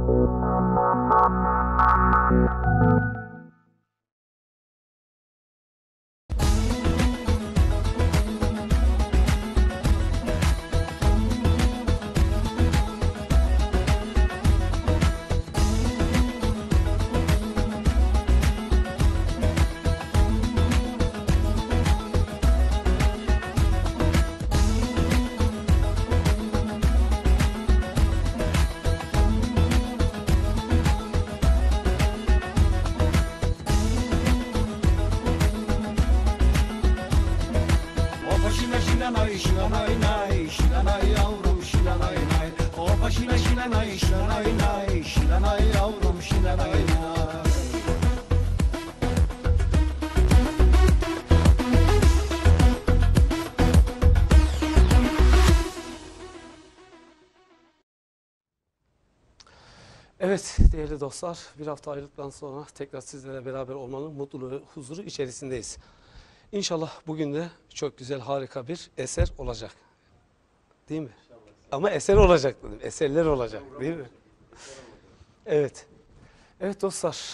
Şilanay şilanay nay, şilanay yavrum şilanay nay. Opa şila şilanay şilanay nay, şilanay yavrum şilanay nay. Evet değerli dostlar, bir hafta ayrılıktan sonra tekrar sizlerle beraber olmanın mutluluğu, huzuru içerisindeyiz. İnşallah bugün de çok güzel, harika bir eser olacak. Değil mi? Ama eser olacak dedim. Eserler olacak değil mi? Evet. Evet dostlar,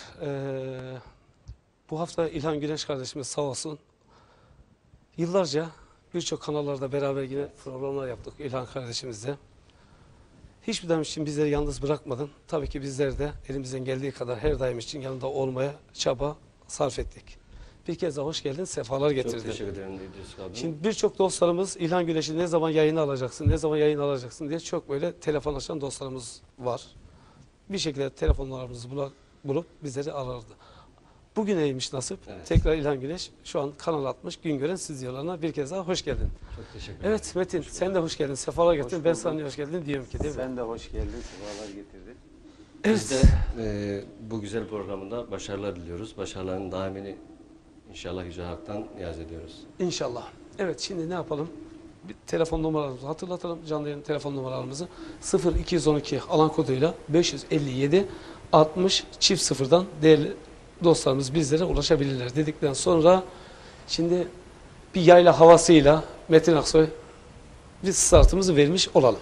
bu hafta İlhan Güneş kardeşimiz sağ olsun. Yıllarca birçok kanallarda beraber yine programlar yaptık İlhan kardeşimizle. Hiçbir daim için bizleri yalnız bırakmadın. Tabii ki bizler de elimizden geldiği kadar her daim için yanında olmaya çaba sarf ettik. Bir kez daha hoş geldin, sefalar getirdin. Çok teşekkür ederim İdris abi. Şimdi birçok dostlarımız İlhan Güneş'i ne zaman yayına alacaksın, ne zaman yayına alacaksın diye çok böyle telefon açan dostlarımız var. Bir şekilde telefonlarımızı bulup bizleri arardı. Bugün neymiş nasip? Evet. Tekrar İlhan Güneş şu an kanal atmış, Güngören stüdyolarına bir kez daha hoş geldin. Çok teşekkür ederim. Evet Metin, sen de hoş geldin, sefalar getirdin. Ben sana hoş geldin diyorum ki değil mi? Sen de hoş geldin, sefalar getirdin. Evet. Biz de bu güzel programında başarılar diliyoruz. Başarıların devamını İnşallah Yüce Hak'tan niyaz ediyoruz. İnşallah. Evet şimdi ne yapalım? Bir telefon numaralarımızı hatırlatalım. Canlı yayın telefon numaralarımızı 0212 alan koduyla 557 60 çift sıfırdan değerli dostlarımız bizlere ulaşabilirler dedikten sonra şimdi bir yayla havasıyla Metin Aksoy bir startımızı vermiş olalım.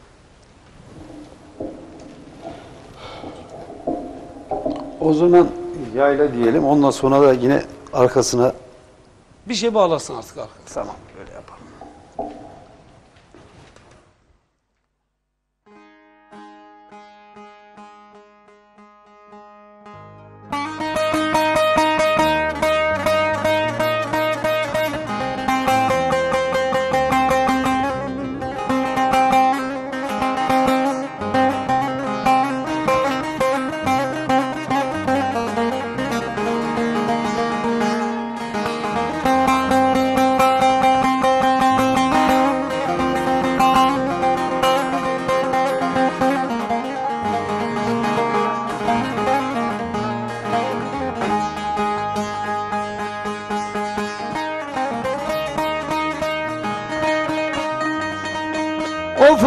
O zaman yayla diyelim, ondan sonra da yine arkasına Bir şey bağlarsın artık arkadaşlar. tamam böyle yapalım. Of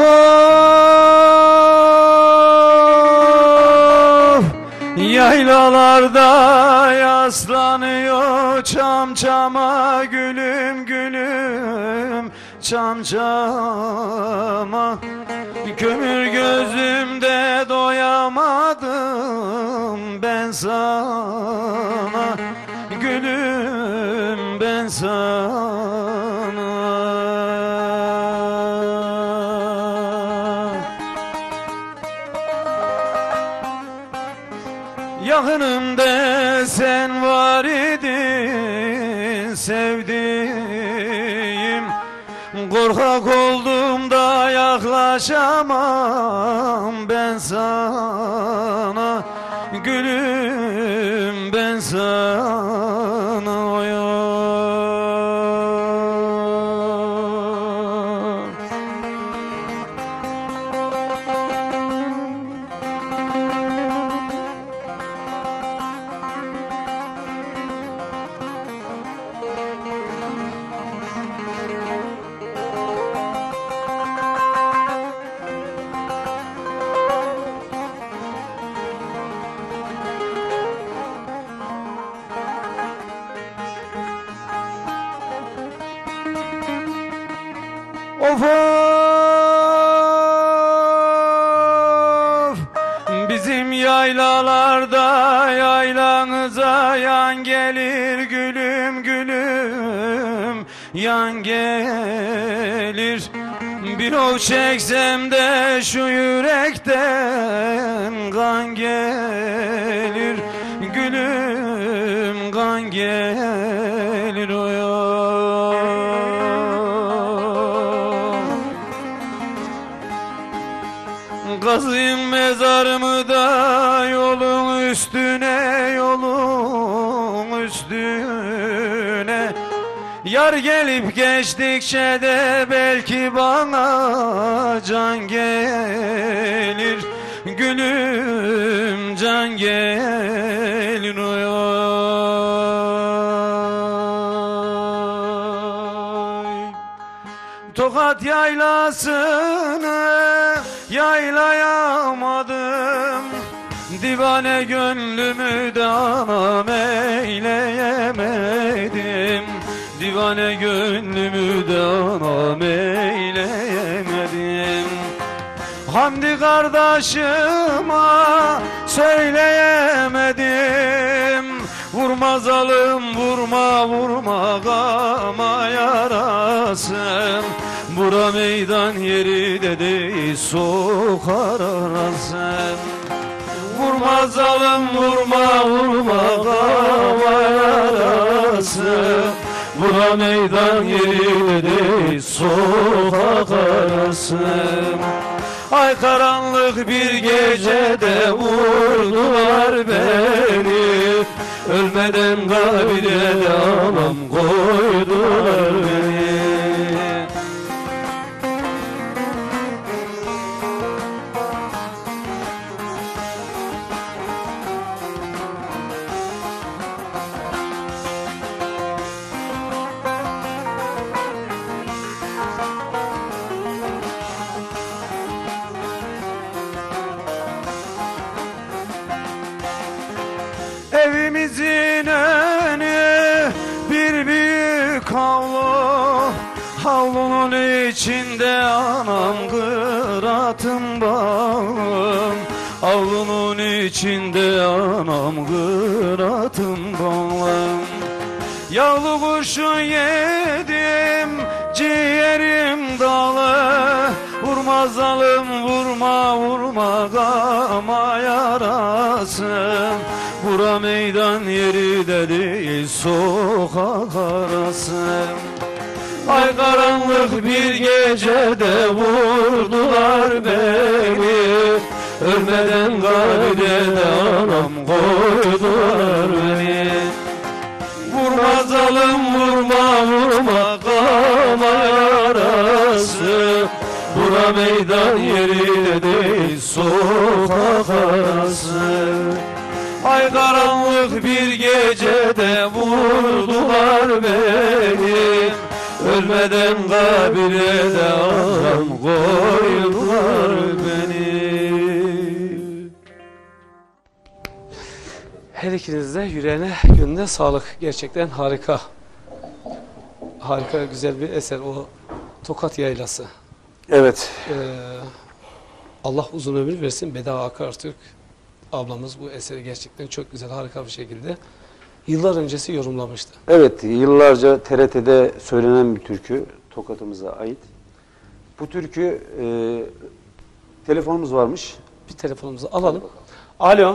of, yaylalarda yaslanıyor çam çama, gülüm gülüm çam çama. Kömür gözümde doyamadım ben sana, gülüm ben sana. Yakınımda sen var idin sevdiğim, korkak oldum da yaklaşamam ben sana, gülüm ben sana. Oy oy. Of of, bizi gülüm yan gelir. Bir ov çeksem de şu yürekten kan gelir. Gülüm kan gelir oy. Kazayım mezarımı da yolun üstüne, yolun üstüne. Yar gelip geçtikçe de belki bana can gelir. Gülüm can gelir oy. Tokat yaylasını yaylayamadım, divane gönlümü de anam eyleyemedim. Divane gönlümü de anam eyleyemedim. Hamdi kardeşime söyleyemedim. Vurma zalim vurma, vurma gama yarasın. Bura meydan yeri de değil, sokar arasın. Vurma zalim vurma, vurma gama yarasın. Bura meydan yeri de değil, sokak arasın. Ay karanlık bir gecede vurdular beni. Ölmeden kabire de anam koydular beni. Evimizin önü bir büyük havlu. Havlunun içinde anam kıratım bağım. Havlunun içinde anam kıratım bağım. Yavru kurşun yedim, ciğerim dalı. Vurma zalim vurma, vurma gama yarasın. Bura meydan yeri de değil, sokak arası. Ay karanlık bir gecede vurdular beni. Ölmeden kabire de anam koydular beni. Vurma zalim vurma, vurma gama yarası. Bura meydan yeri de değil, sokak arası. Ay karanlık bir gecede vurdular beni. Ölmeden kabire de anam koydular beni. Her ikiniz de yüreğine, gönlüne sağlık. Gerçekten harika. Harika, güzel bir eser o Tokat Yaylası. Evet. Allah uzun ömür versin. Bedava Akartürk ablamız bu eseri gerçekten çok güzel, harika bir şekilde yıllar öncesi yorumlamıştı. Evet, yıllarca TRT'de söylenen bir türkü, Tokat'ımıza ait. Bu türkü, telefonumuz varmış. Bir telefonumuzu alalım. Alo.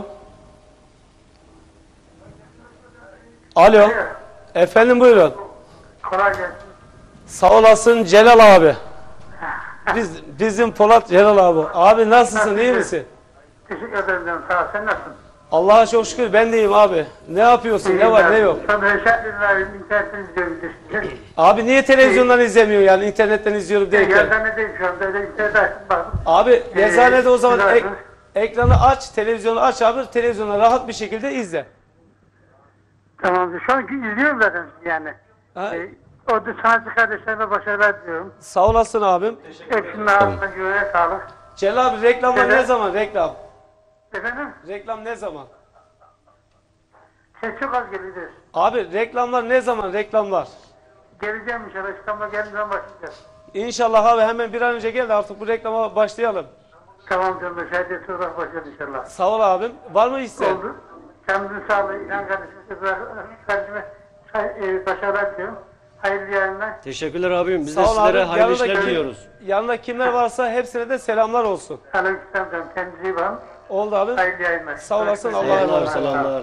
Alo. Efendim buyurun. Kolay gelsin. Sağ olasın Celal abi. Bizim Polat Celal abi. Abi nasılsın, iyi misin? Teşekkür ederim canım. Sağ ol. Sen nasılsın? Allah'a çok şükür ben de iyiyim abi. Ne yapıyorsun? Ne var ne yok? Sana Reşat Ünlü'nün internetten izliyorum. Abi niye televizyondan izlemiyor yani internetten izliyorum derken? Yazanedeyim şu anda. Öyle internet açtım baktım. Abi yazıhanede o zaman güzel. ekranı aç, televizyonu aç abi. Televizyona rahat bir şekilde izle. Tamamdır. Şu anki izliyorum zaten yani. Ha? Orada sanatçı kardeşlerime başarılar diliyorum. Sağ olasın abim. Hepsinin ağzına güvene sağlık. Celal abi reklamlar ne zaman? Reklam. Efendim? Reklam ne zaman? Ses çok az geliyor. Abi reklamlar ne zaman? Reklamlar. Geleceğim inşallah. İstanbul'a geldiğim zaman başlayacağız. İnşallah abi hemen bir an önce gel de artık bu reklama başlayalım. Tamam canım. Şahidiyet olarak başlayacağız inşallah. Sağ ol abim. Var mı isteğin? Oldu. Kendinize sağlığı. İnan kardeşime, kardeşime Başarılar diliyorum. Hayırlı yayınlar. Teşekkürler abim. Biz de Sağ ol sizlere abi. hayırlı işler Yanındaki- diliyoruz. Yanında kimler varsa hepsine de selamlar olsun. Aleykümselam canım. Kendinize iyi bakın. Oldu abi. Hayırlı yayınlar. Sağ olasın, Allah'a Selamlar, emanet. selamlar.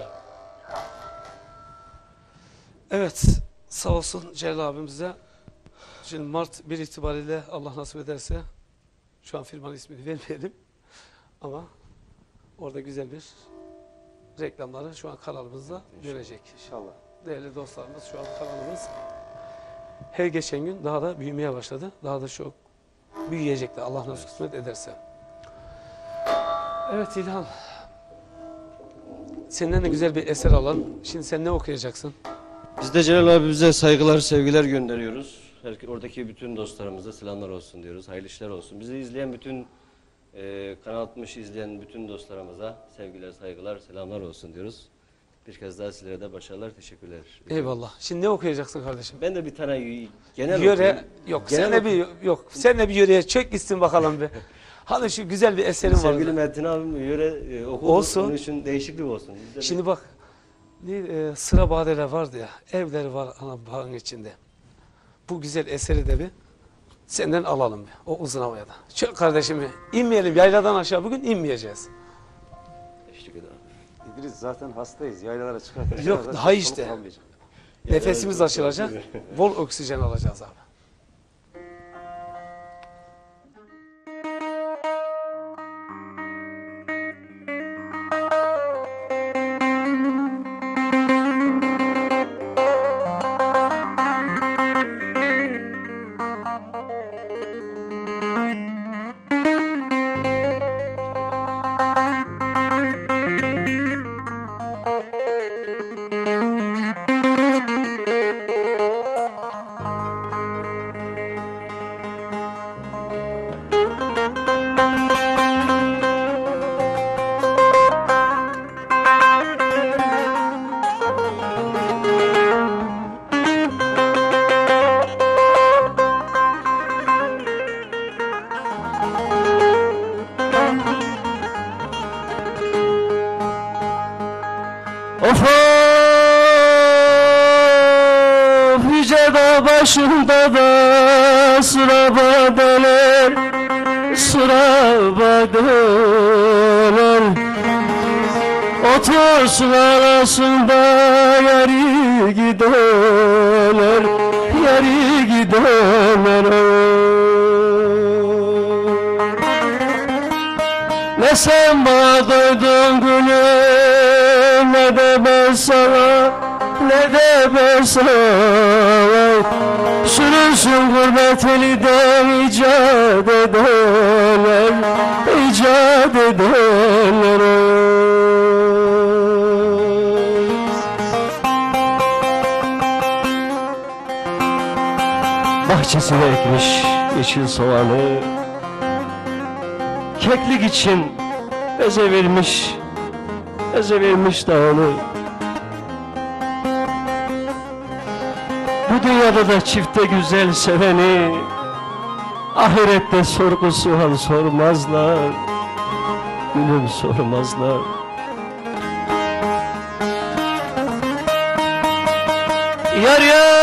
Evet, sağ olsun Celal abimize. Şimdi Mart 1 itibariyle Allah nasip ederse, şu an firmanın ismini vermeyelim ama orada güzel bir reklamları şu an kanalımızda görecek. İnşallah. Değerli dostlarımız, şu an kanalımız her geçen gün daha da büyümeye başladı. Daha da çok büyüyecekler Allah nasip kısmet ederse. Evet İlhan, senden de güzel bir eser alalım. Şimdi sen ne okuyacaksın? Biz de Celal abimize saygılar, sevgiler gönderiyoruz. Oradaki bütün dostlarımıza selamlar olsun diyoruz. Hayırlı işler olsun. Bizi izleyen bütün Kanal 60 izleyen bütün dostlarımıza sevgiler, saygılar, selamlar olsun diyoruz. Bir kez daha sizlere de başarılar, teşekkürler. Eyvallah. Şimdi ne okuyacaksın kardeşim? Ben de bir tane genel Yöre okuyayım. yok. Genel Sen de bir yok. Sen de bir yöreye çök gitsin bakalım bir. Hani şu güzel bir eserim var. Sevgili Metin abim yöre okudu. Olsun. Onun için değişiklik olsun. Biz de Şimdi bak. Sıra badeler vardı ya. Evleri var ana bağın içinde. Bu güzel eseri de bir senden alalım bir. O uzun havaya da. Çök kardeşimi. İnmeyelim. Yayladan aşağı bugün inmeyeceğiz. teşekkür ederim. İdris zaten hastayız. Yaylalara çıkartacağız. Yok, Zaten daha soluk işte. kalmayacak. Nefesimiz açılacak. Bol oksijen alacağız abi. Of yüce dağ başında da sıra badeler, sıra badeler. Otursun arasında yeri giderler, yeri giderler. Ne sen bana doydun gülüm, ne de ben sana, ne de ben sana. Sürünsün gurbet eliden icat ederler, icat ederler. Bahçesine ekmiş yeşil soğanı, keklik için eze vermiş dağını. Bu dünyada da çifte güzel seveni, ahirette sorgu sual sormazlar, gülüm sormazlar. Yar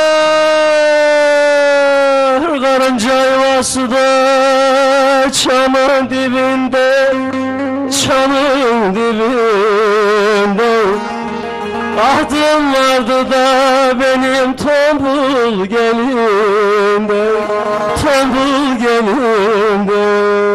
yar karınca yuvası da çamın dibinde, çamın dibinde. Ahdım vardı da benim tombul gelinde, tombul gelinde.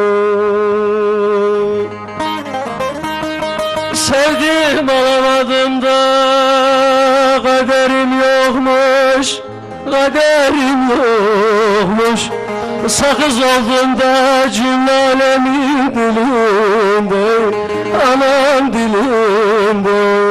Sevdim alamadım da kaderim yokmuş, kaderim yokmuş. Sakız oldum da cümle alemin dilinde, anam dilinde.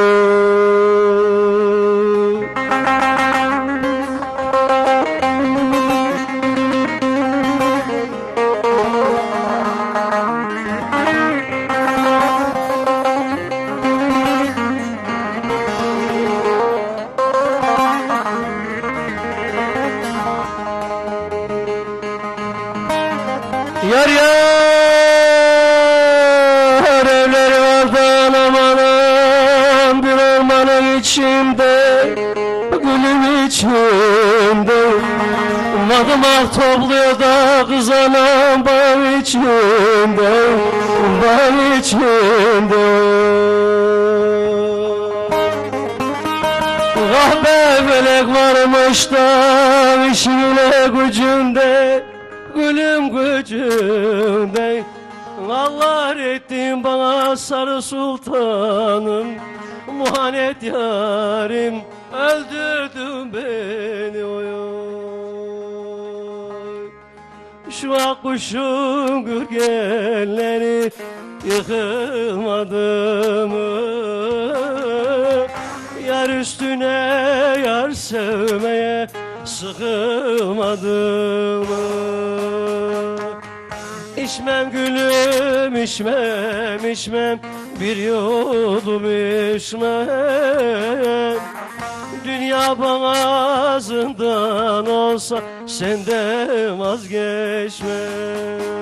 Yar yar evleri vardı aman içinde, madımak topluyor da kız anam bağ içinde, bağ içinde. Kahpe melek varmış da işine gücünde, gülüm gücünde. Allah ettin bana sarı sultanım, muhanet yarim, öldürdün beni oy oy. Şu akkuşun gürgenleri yıkılmadı mı? Yar üstüne yar sevmeye sıkılmadı mı? İçmem gülüm içmem içmem, bir yudum içmem. Dünya bana zindan olsa senden vazgeçmem.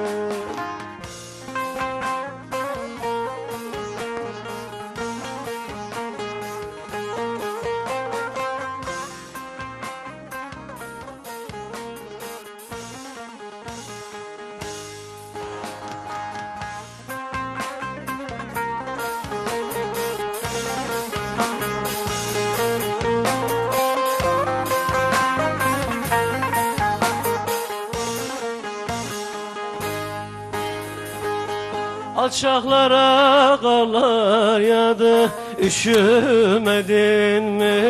Alçaklara karlar yağdı, üşümedin mi?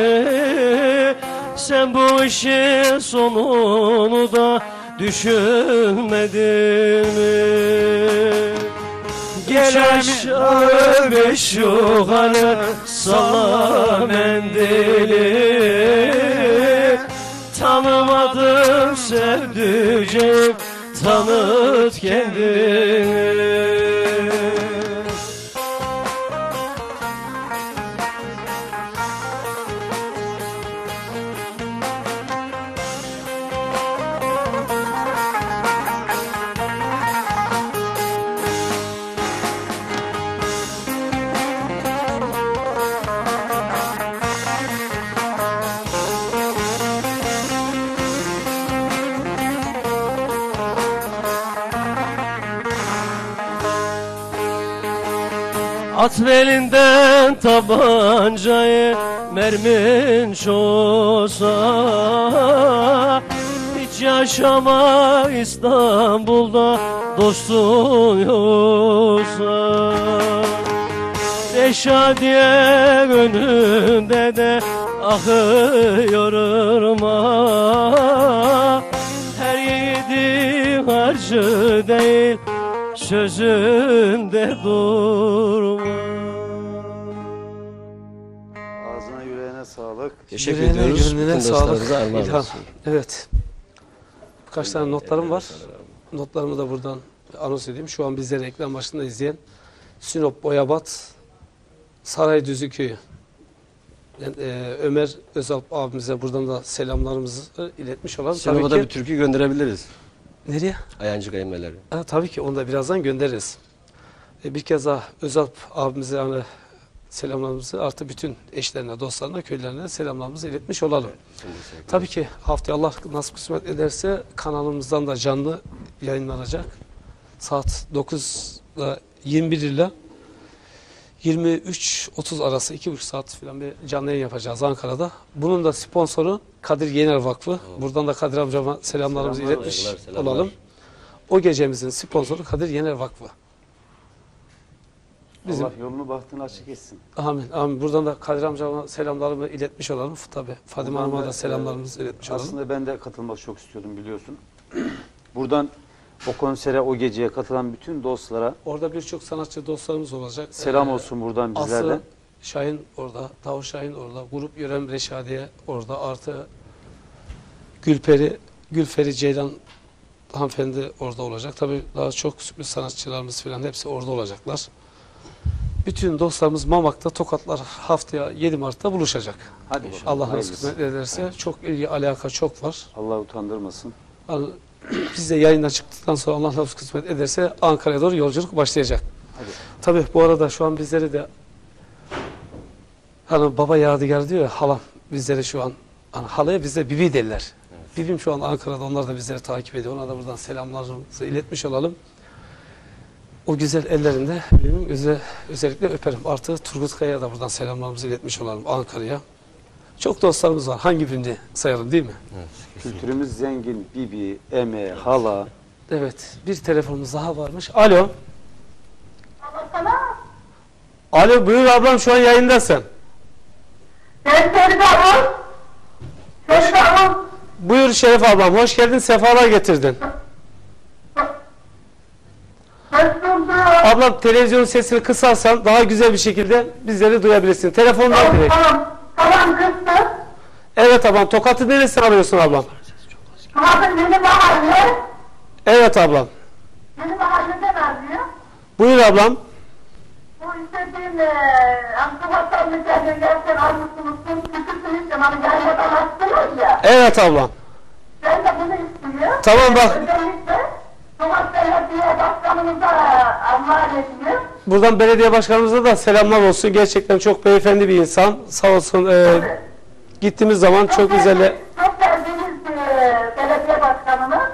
Sen bu işin sonunu da düşünmedin mi? Gel aşağı beş yukarı, salla mendili. Tanımadım sevdiceğim, tanıt kendini. At belinden tabancayı, mermin çoğsa. Hiç yaşama İstanbul'da dostun yoksa. Reşadiye önünde de akıyor ırmak. Her yiğidin harcı değil, sözünde durma. Ağzına yüreğine sağlık. Teşekkür Yüreğine, ediyoruz. gönlüne Bütün sağlık. dostlarımıza armağan İlham. olsun. Evet. Birkaç tane notlarım var. Notlarımı da buradan anons edeyim. Şu an bizleri ekran başında izleyen Sinop Boyabat Saraydüzü Köyü. Yani, Ömer Özalp abimize buradan da selamlarımızı iletmiş olalım. Sinop'a da bir türkü gönderebiliriz. Nereye? Ayancı kayınmeleri. Tabii ki onu da birazdan göndeririz. Bir kez daha Özalp abimize yani selamlarımızı artı bütün eşlerine, dostlarına, köylerine selamlarımızı iletmiş olalım. Tabii ki haftaya Allah nasip kısmet ederse kanalımızdan da canlı yayınlanacak. Saat 9'da 21 ile 23.30 arası 2,5 saat falan bir canlı yayın yapacağız Ankara'da. Bunun da sponsoru Kadir Yener Vakfı. Buradan da Kadir amcama selamlarımızı iletmiş selamlar. olalım. O gecemizin sponsoru Kadir Yener Vakfı. Bizim, Allah yolunu bahtını açık etsin. amin, amin. Buradan da Kadir amcama selamlarımı iletmiş olalım. Tabii Fadime Buradan Hanım'a da da, selamlarımızı iletmiş olalım. Aslında ben de katılmak çok istiyordum biliyorsun. Buradan o konsere, o geceye katılan bütün dostlara Orada birçok sanatçı dostlarımız olacak. selam olsun buradan bizlerden. Aslı Şahin orada, Tavuk Şahin orada, Grup Yörem Reşadiye orada, artı Gülferi Ceylan hanımefendi orada olacak. Tabii daha çok sürpriz sanatçılarımız falan hepsi orada olacaklar. Bütün dostlarımız Mamak'ta, Tokatlar haftaya 7 Mart'ta buluşacak. Hadi inşallah. Allah nasip Hayırlısı. kısmet ederse çok ilgi, alaka çok var. Allah utandırmasın. Yani biz de yayından çıktıktan sonra Allah nasip kısmet ederse Ankara'ya doğru yolculuk başlayacak. Hadi. Tabii bu arada şu an bizleri de hani baba yadigar diyor ya, halam bizleri şu an halaya bize Bibi derler. Bibim şu an Ankara'da, onlar da bizleri takip ediyor. Ona da buradan selamlarımızı iletmiş olalım. O güzel ellerinde Bibim'in özellikle öperim. Artı Turgut Kaya'ya da buradan selamlarımızı iletmiş olalım Ankara'ya. Çok dostlarımız var. Hangi birini sayalım değil mi? Evet, Kültürümüz zengin. Bibi, eme, hala. Evet. Bir telefonumuz daha varmış. Alo. Alo, buyur ablam, şu an yayındasın. Buyur Şerif ablam, hoş geldin, sefalar getirdin. Ablam, televizyonun sesini kısarsan daha güzel bir şekilde bizleri duyabilirsin. Telefondan direkt. Tamam kızım. Evet ablam, Tokat'ı neresinden arıyorsun ablam? Tokat'ın yeni mahalle. Evet ablam. Yeni mahalleden arıyor. Buyur ablam. Bu istediğin Tokat'tan mücadele dersen almışsınız. Küçüksünüz de bana yayladan açtınız ya. Evet ablam. Ben de bunu istiyorum. Tamam bak. Özellikle Tokat Belediye Başkanımıza armağan ediyor. Buradan belediye başkanımıza da selamlar olsun. Gerçekten çok beyefendi bir insan. Sağ olsun. Gittiğimiz zaman çok güzel. Çok sevdiğimiz belediye başkanımız.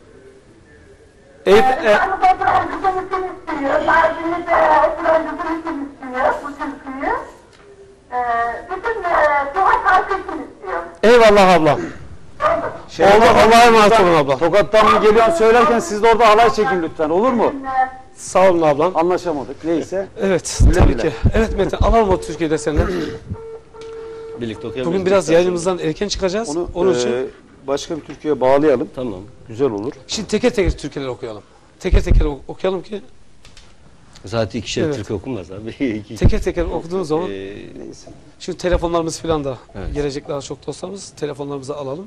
İstanbul Oturan için istiyor. Mardin'de Oturan için istiyor bu türküyü. Bütün Tokat halkı için istiyor. Eyvallah ablam. Oldu, Allah'a emanet olun ablam. Tokat'tan mı geliyorsun söylerken siz de orada halay çekin lütfen, olur mu? Sağ olun ablam. Anlaşamadık. Neyse. Evet, Güle tabii güle. ki. Evet Metin, alalım o Türkiye'de senden. Birlikte okuyabiliriz. Bugün biraz yayınımızdan erken çıkacağız. Onu Onun için. başka bir Türkiye'ye bağlayalım. Tamam. Güzel olur. Şimdi teker teker Türkiye'leri okuyalım. Teker teker okuyalım ki Zaten ikişer Evet. Türk okunmaz abi. teker teker okuduğumuz zaman Neyse. şu telefonlarımız falan da Evet. gelecek daha çok dostlarımız. Telefonlarımızı alalım.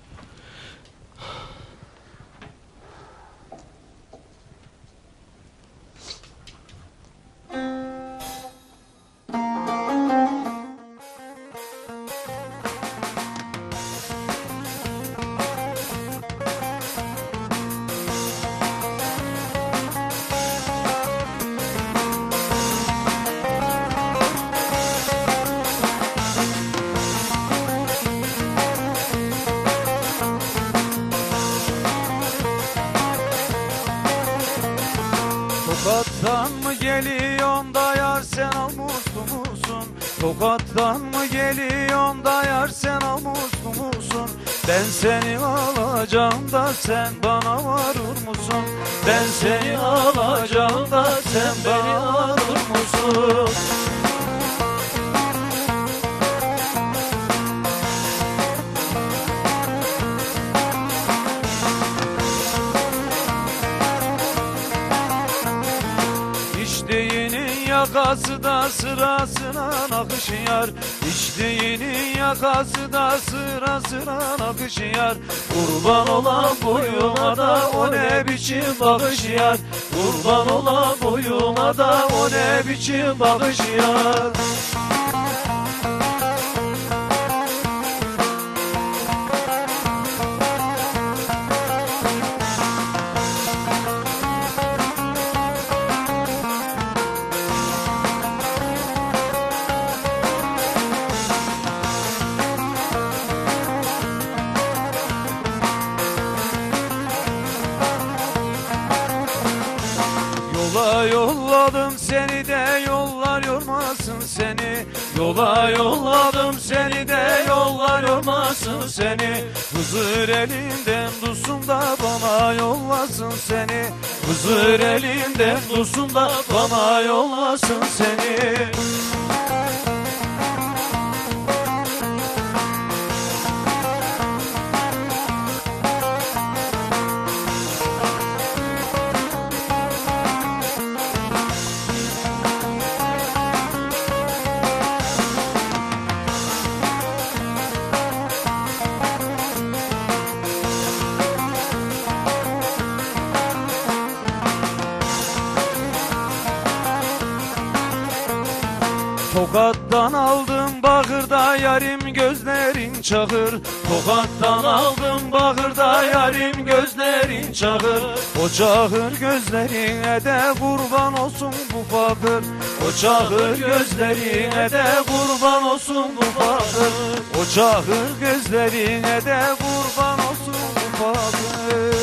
Tokat'tan mı geliyorsun da yar sen almuslu musun? Tokat'tan mı geliyorsun da yar sen almuslu musun? Ben seni alacağım da sen bana varır musun? Ben seni alacağım da sen bana varır musun? İçtiğinin yakası da sırasına nakışıyar. İçtiğinin yakası da sırasına nakışıyar. Kurban olan boyuna da o ne biçim bakışıyar. Kurban olan boyuna da o ne biçim bakışıyar. Yola yolladım seni de yollar yormasın seni. Yola yolladım seni de yollar yormasın seni. Hızır elinden tutsun da bana yollasın seni. Hızır elinden tutsun da bana yollasın seni. Tokat'tan aldım bakırda yarim gözlerin çakır. Tokat'tan aldım bakırda yarim gözlerin çakır. O çağır gözlerine de kurban olsun bu fakir. O çağır gözlerine de kurban olsun bu fakir. O çağır gözlerine de kurban olsun bu fakir.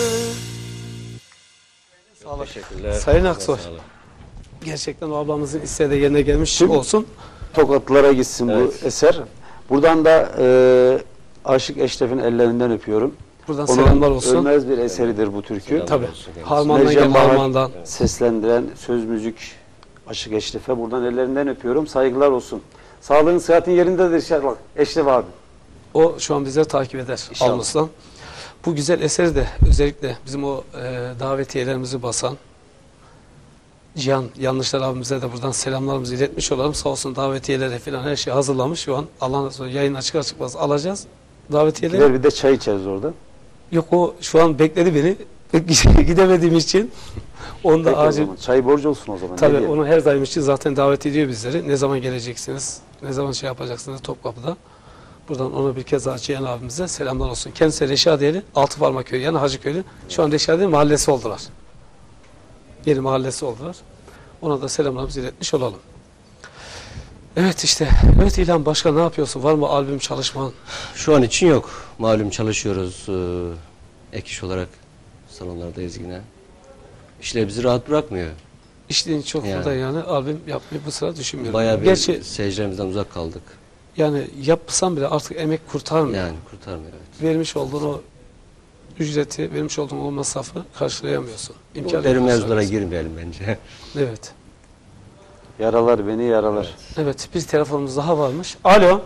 Teşekkürler. Sayın Aksoy. Sağ olun. Gerçekten o ablamızın isteği de yerine gelmiş olsun. Tokatlılara gitsin Evet. bu eser. Buradan da Aşık Eşref'in ellerinden öpüyorum. Buradan Onun selamlar olsun. ölmez bir eseridir bu türkü. Selamlar Tabii. olsun kendisine. Harmandan Necem gel Bahar harmandan. seslendiren söz müzik Aşık Eşref'e buradan ellerinden öpüyorum. Saygılar olsun. Sağlığın sıhhatin yerindedir inşallah Eşref abi. O şu an bizleri takip eder İnşallah. Almus'tan. Bu güzel eseri de özellikle bizim o davetiyelerimizi basan Cihan Yanlışlar abimize de buradan selamlarımızı iletmiş olalım. Sağ olsun davetiyeleri falan her şey hazırlamış. Şu an Allah'ın sonra yayın çıkar çıkmaz alacağız davetiyeleri. Gider bir de çay içeriz orada. Yok o şu an bekledi beni. Gidemediğim için onu da Peki o acil. zaman. Çay borcu olsun o zaman. Ne Tabii diyelim? onu her daim için zaten davet ediyor bizleri. Ne zaman geleceksiniz, ne zaman şey yapacaksınız Topkapı'da. Buradan ona bir kez daha Cihan abimize selamlar olsun. Kendisi Reşadiyeli, Altıparmak köyü yani Hacıköy'ü. Şu an Reşadiye mahallesi oldular. Yeni mahallesi oldular. Ona da selamlarımızı iletmiş olalım. Evet işte. Evet İlhan başka ne yapıyorsun? Var mı albüm çalışman? Şu an için yok. Malum çalışıyoruz. Ek iş olarak salonlardayız yine. İşler bizi rahat bırakmıyor. İşliğin çok Yani. burada yani albüm yapmayı bu sıra düşünmüyorum. Bayağı bir Gerçi seyircilerimizden uzak kaldık. yani yapsam bile artık emek kurtarmıyor. Yani kurtarmıyor. Evet. Vermiş olduğun o ücreti, vermiş olduğun o masrafı karşılayamıyorsun. İmkanı Derin yok mevzulara karşılayamıyorsun. girmeyelim bence. Evet. Yaralar beni yaralar. Evet, bir telefonumuz daha varmış. Alo.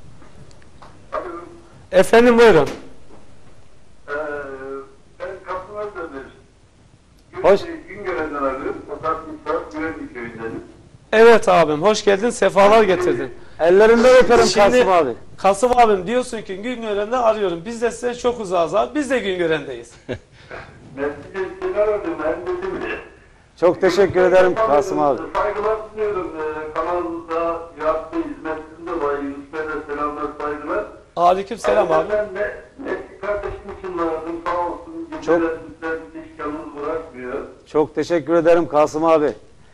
Efendim buyurun. Ben Kasım Özdemir. Hoş. Güngören'den arıyorum. Fakat İslam Güvenlik köyündenim. Evet abim, hoş geldin, sefalar getirdin. Ellerinden öperim Şimdi- Kasım abi. Kasım abim diyorsun ki Güngören'de arıyorum. Biz de size çok uzağız abi. Biz de Güngören'deyiz. Ben size seni aradım. Ben dedim. Çok teşekkür ederim Kasım abi. Saygılar sunuyorum. Kanalınızda yaptığı hizmetinde dolayı Yunus Bey'e selamlar, saygılar. Aleyküm selam abi. Ben Mesih kardeşim için aradım. Sağ olsun. Çok- Bizden hiç yalnız bırakmıyor. Çok teşekkür ederim Kasım abi.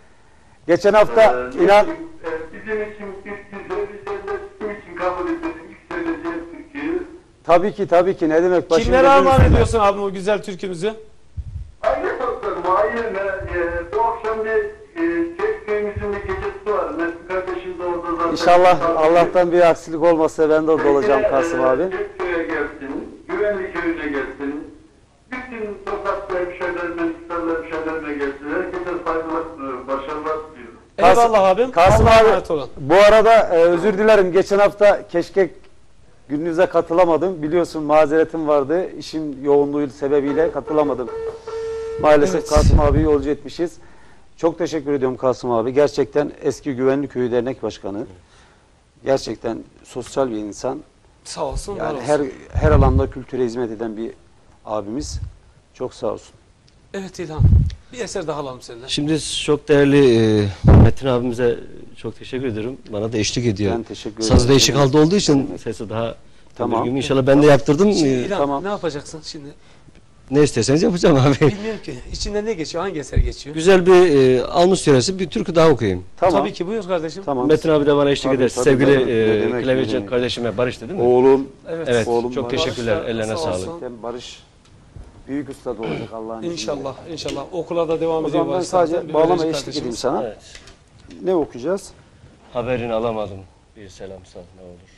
Geçen hafta inan Bizim için bir güzel bizim için kabul edildi. İlk söyleyeceğim Türkiye'yi. tabii ki ne demek başım Kimlere gözüm armağan üstünde. ediyorsun abim o güzel türkümüzü? Aile dostlarım, aileme bu akşam bir tek köyümüzün bir gecesi var. Mesut kardeşim de orada zaten. İnşallah Allah'tan bir aksilik olmazsa ben de orada olacağım Kasım abi. Tek köye gelsin, Güvenli köyüne gelsin. Bütün sokakta hemşehrilerime, insanlar hemşehrilerime gelsin. Herkese saygılar sunuyorum, başarılar diliyorum. Eyvallah abim. Kasım Allah'a abi emanet olun. bu arada özür dilerim. Geçen hafta keşke gününüze katılamadım. Biliyorsun mazeretim vardı. İşin yoğunluğu sebebiyle katılamadım. Maalesef Evet. Kasım abi yolcu etmişiz. Çok teşekkür ediyorum Kasım abi. Gerçekten eski Güvenli Köyü Dernek Başkanı. Gerçekten sosyal bir insan. Sağ olsun, var Yani olsun. her alanda kültüre hizmet eden bir abimiz. Çok sağ olsun. Evet İlhan. Bir eser daha alalım seninle. Şimdi çok değerli Metin abimize çok teşekkür ediyorum. Bana da eşlik ediyor. Ben teşekkür ederim. Saz değişik halde olduğu için sesi daha Tamam. tamam. İnşallah ben de yaptırdım. Şimdi İlhan Tamam. ne yapacaksın şimdi? Ne isterseniz yapacağım abi. Bilmiyorum ki. İçinde ne geçiyor? Hangi eser geçiyor? Güzel bir Almus yöresi bir türkü daha okuyayım. Tamam. Tabii ki buyur kardeşim. Tamam. Metin abi de bana eşlik Tabii, eder. tabii, Sevgili tabii. Ne demek, klavyeci ne demek. kardeşime Barış değil mi? Oğlum. Evet. Evet. Oğlum çok Barış. teşekkürler. Barış da Ellerine sağ sağlık. olsun. Gerçekten Barış büyük usta olacak Allah'ın izniyle. İnşallah, inşallah. Okula da devam O ediyor. zaman ben Barış zaten. sadece Bir bağlama öğrenci eşlik edeyim kardeşimiz. sana. Evet. Ne okuyacağız? Haberini alamadım. Bir selam sal ne olur.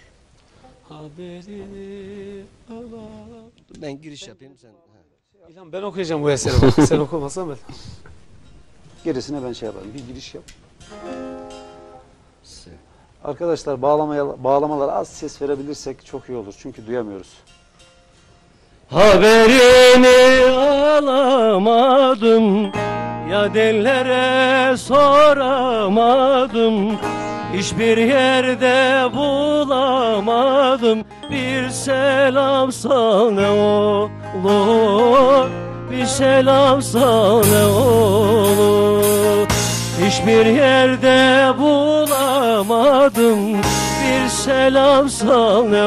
Haberini alalım. Ben giriş yapayım sen. İlhan ben okuyacağım bu eseri. Bak. Sen okumazsan ben. Gerisine ben şey yaparım. Bir giriş yap. Arkadaşlar bağlamalara az ses verebilirsek çok iyi olur. Çünkü duyamıyoruz. Haberini alamadım, ya dellere soramadım, hiçbir yerde bulamadım. Bir selam sal ne olur, bir selam sal ne olur. Hiçbir yerde bulamadım, bir selam sal ne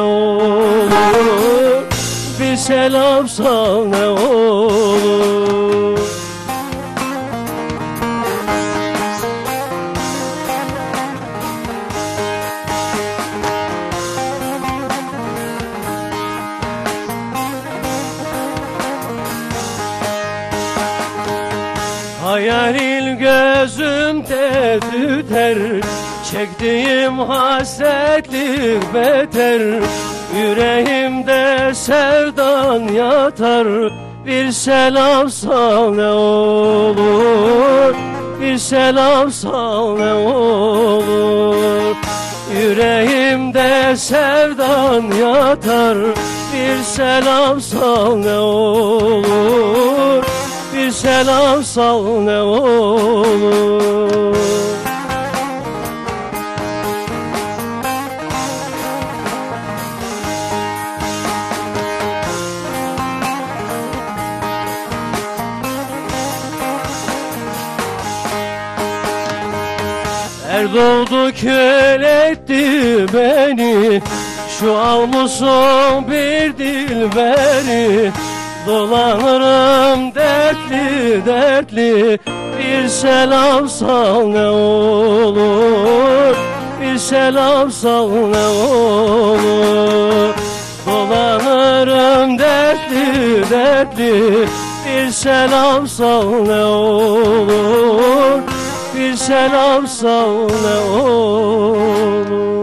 olur, bir selam sal ne olur. Hayalin gözümde tüter, çektiğim hasretlik beter. Yüreğimde sevdan yatar, bir selam sal ne olur, bir selam sal ne olur. Yüreğimde sevdan yatar, bir selam sal ne olur, bir selam sal ne olur. Her doğdu kör etti beni, şu almışım bir dilberi. Dolanırım dertli dertli, bir selam sal ne olur, bir selam sal ne olur. Dolanırım dertli dertli, bir selam sal ne olur, bir selam sal ne olur.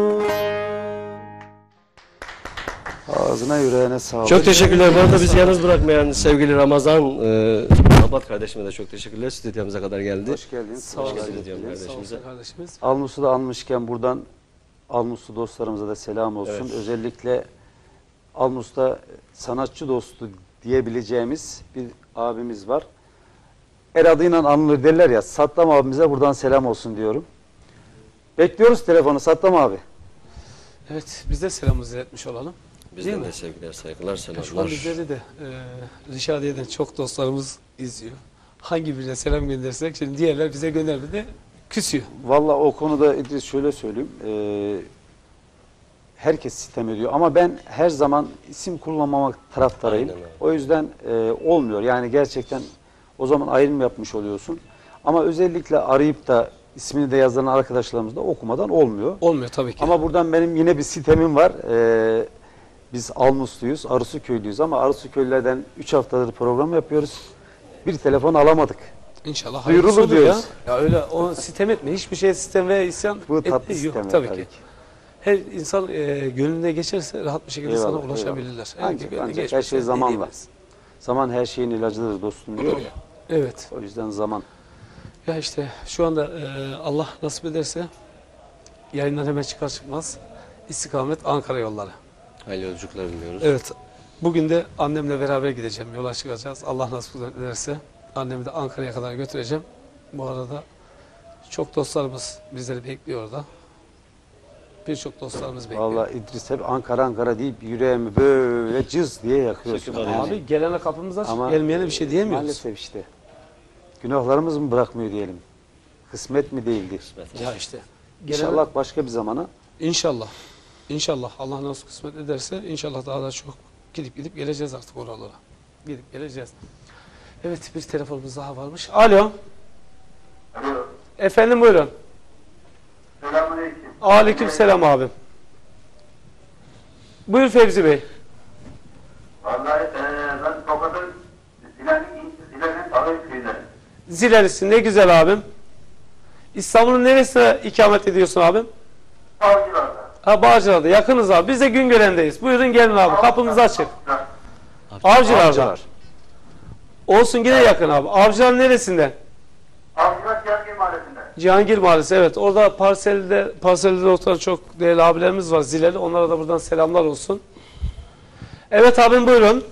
Ağzına yüreğine sağlık. Çok teşekkürler. Bu arada bizi yalnız bırakmayan sevgili Ramazan Abat kardeşime de çok teşekkürler. Stüdyomuza kadar geldi. Hoş geldiniz. Sağ olun. geldiniz diyorum Sağ kardeşimize. olsun kardeşimiz. Almus'u da anmışken buradan Almuslu dostlarımıza da selam olsun. Evet. Özellikle Almus'ta sanatçı dostu diyebileceğimiz bir abimiz var. Er adıyla anılır derler ya. Sattam abimize buradan selam olsun diyorum. Bekliyoruz telefonu Sattam abi. Evet, biz de selamımızı iletmiş olalım. Değil Bizden mi? de sevgiler, saygılar, Şu an selamlar. bizleri de Rişadiye'den çok dostlarımız izliyor. Hangi birine selam göndersek şimdi diğerler bize göndermedi küsüyor. Valla o konuda İdris şöyle söyleyeyim. Herkes sitem ediyor ama ben her zaman isim kullanmamak taraftarıyım. Aynen öyle. O yüzden olmuyor. Yani gerçekten o zaman ayrım yapmış oluyorsun. Ama özellikle arayıp da ismini de yazılan arkadaşlarımız da okumadan olmuyor. Olmuyor tabii ki. Ama buradan benim yine bir sitemim var. Biz Almusluyuz, Arısu köylüyüz ama Arısu köylülerden 3 haftadır program yapıyoruz. Bir telefon alamadık. İnşallah Duyurulur hayırlısı olur diyoruz. ya. Ya öyle o sitem etme. Hiçbir şeye sitem ve isyan Bu tatlı etme. sistem Yok tabii ki. Her insan gönlüne geçerse rahat bir şekilde sana Eyvallah, ulaşabilirler. eyvallah. Eğer ki Ancak, gönlüne ancak her geçmezse şey zamanla. edemez. Zaman her şeyin ilacıdır dostum diyor ya. Evet. O yüzden zaman. Ya işte şu anda Allah nasip ederse yayından hemen çıkar çıkmaz istikamet Ankara yolları. Hayırlı yolculuklar diliyoruz. Evet. Bugün de annemle beraber gideceğim. Yola çıkacağız. Allah nasip ederse annemi de Ankara'ya kadar götüreceğim. Bu arada çok dostlarımız bizleri bekliyor orada. Birçok dostlarımız bekliyor. Vallahi İdris hep Ankara Ankara deyip yüreğimi böyle cız diye yakıyorsun. Söküp Yani. Abi gelene kapımız açık, Ama gelmeyene bir şey diyemiyoruz. Maalesef işte. Günahlarımız mı bırakmıyor diyelim. Kısmet mi değildi? Ya işte. İnşallah başka bir zamana. İnşallah. İnşallah Allah nasıl kısmet ederse inşallah daha da çok gidip geleceğiz artık oralara. Gidip geleceğiz. Evet bir telefonumuz daha varmış. Alo. Alo. Efendim buyurun. Selamünaleyküm. Aleykümselam abim. Buyur Fevzi Bey. Vallahi ben Tokat'ın Zile'nin Arayüzü'yle. Zilelisin ne güzel abim. İstanbul'un neresine ikamet ediyorsun abim? Avcılar'da. Ha Bağcılar'da yakınız abi. Biz de Güngören'deyiz. Buyurun gelin abi kapımız açık. Avcılar'da. Avcılar. Olsun yine yakın abi. Avcılar neresinden? Avcılar Cihangir Mahallesi'nde. Cihangir Mahallesi evet. Orada parselde oturan çok değerli abilerimiz var Zileli. Onlara da buradan selamlar olsun. Evet abim buyurun.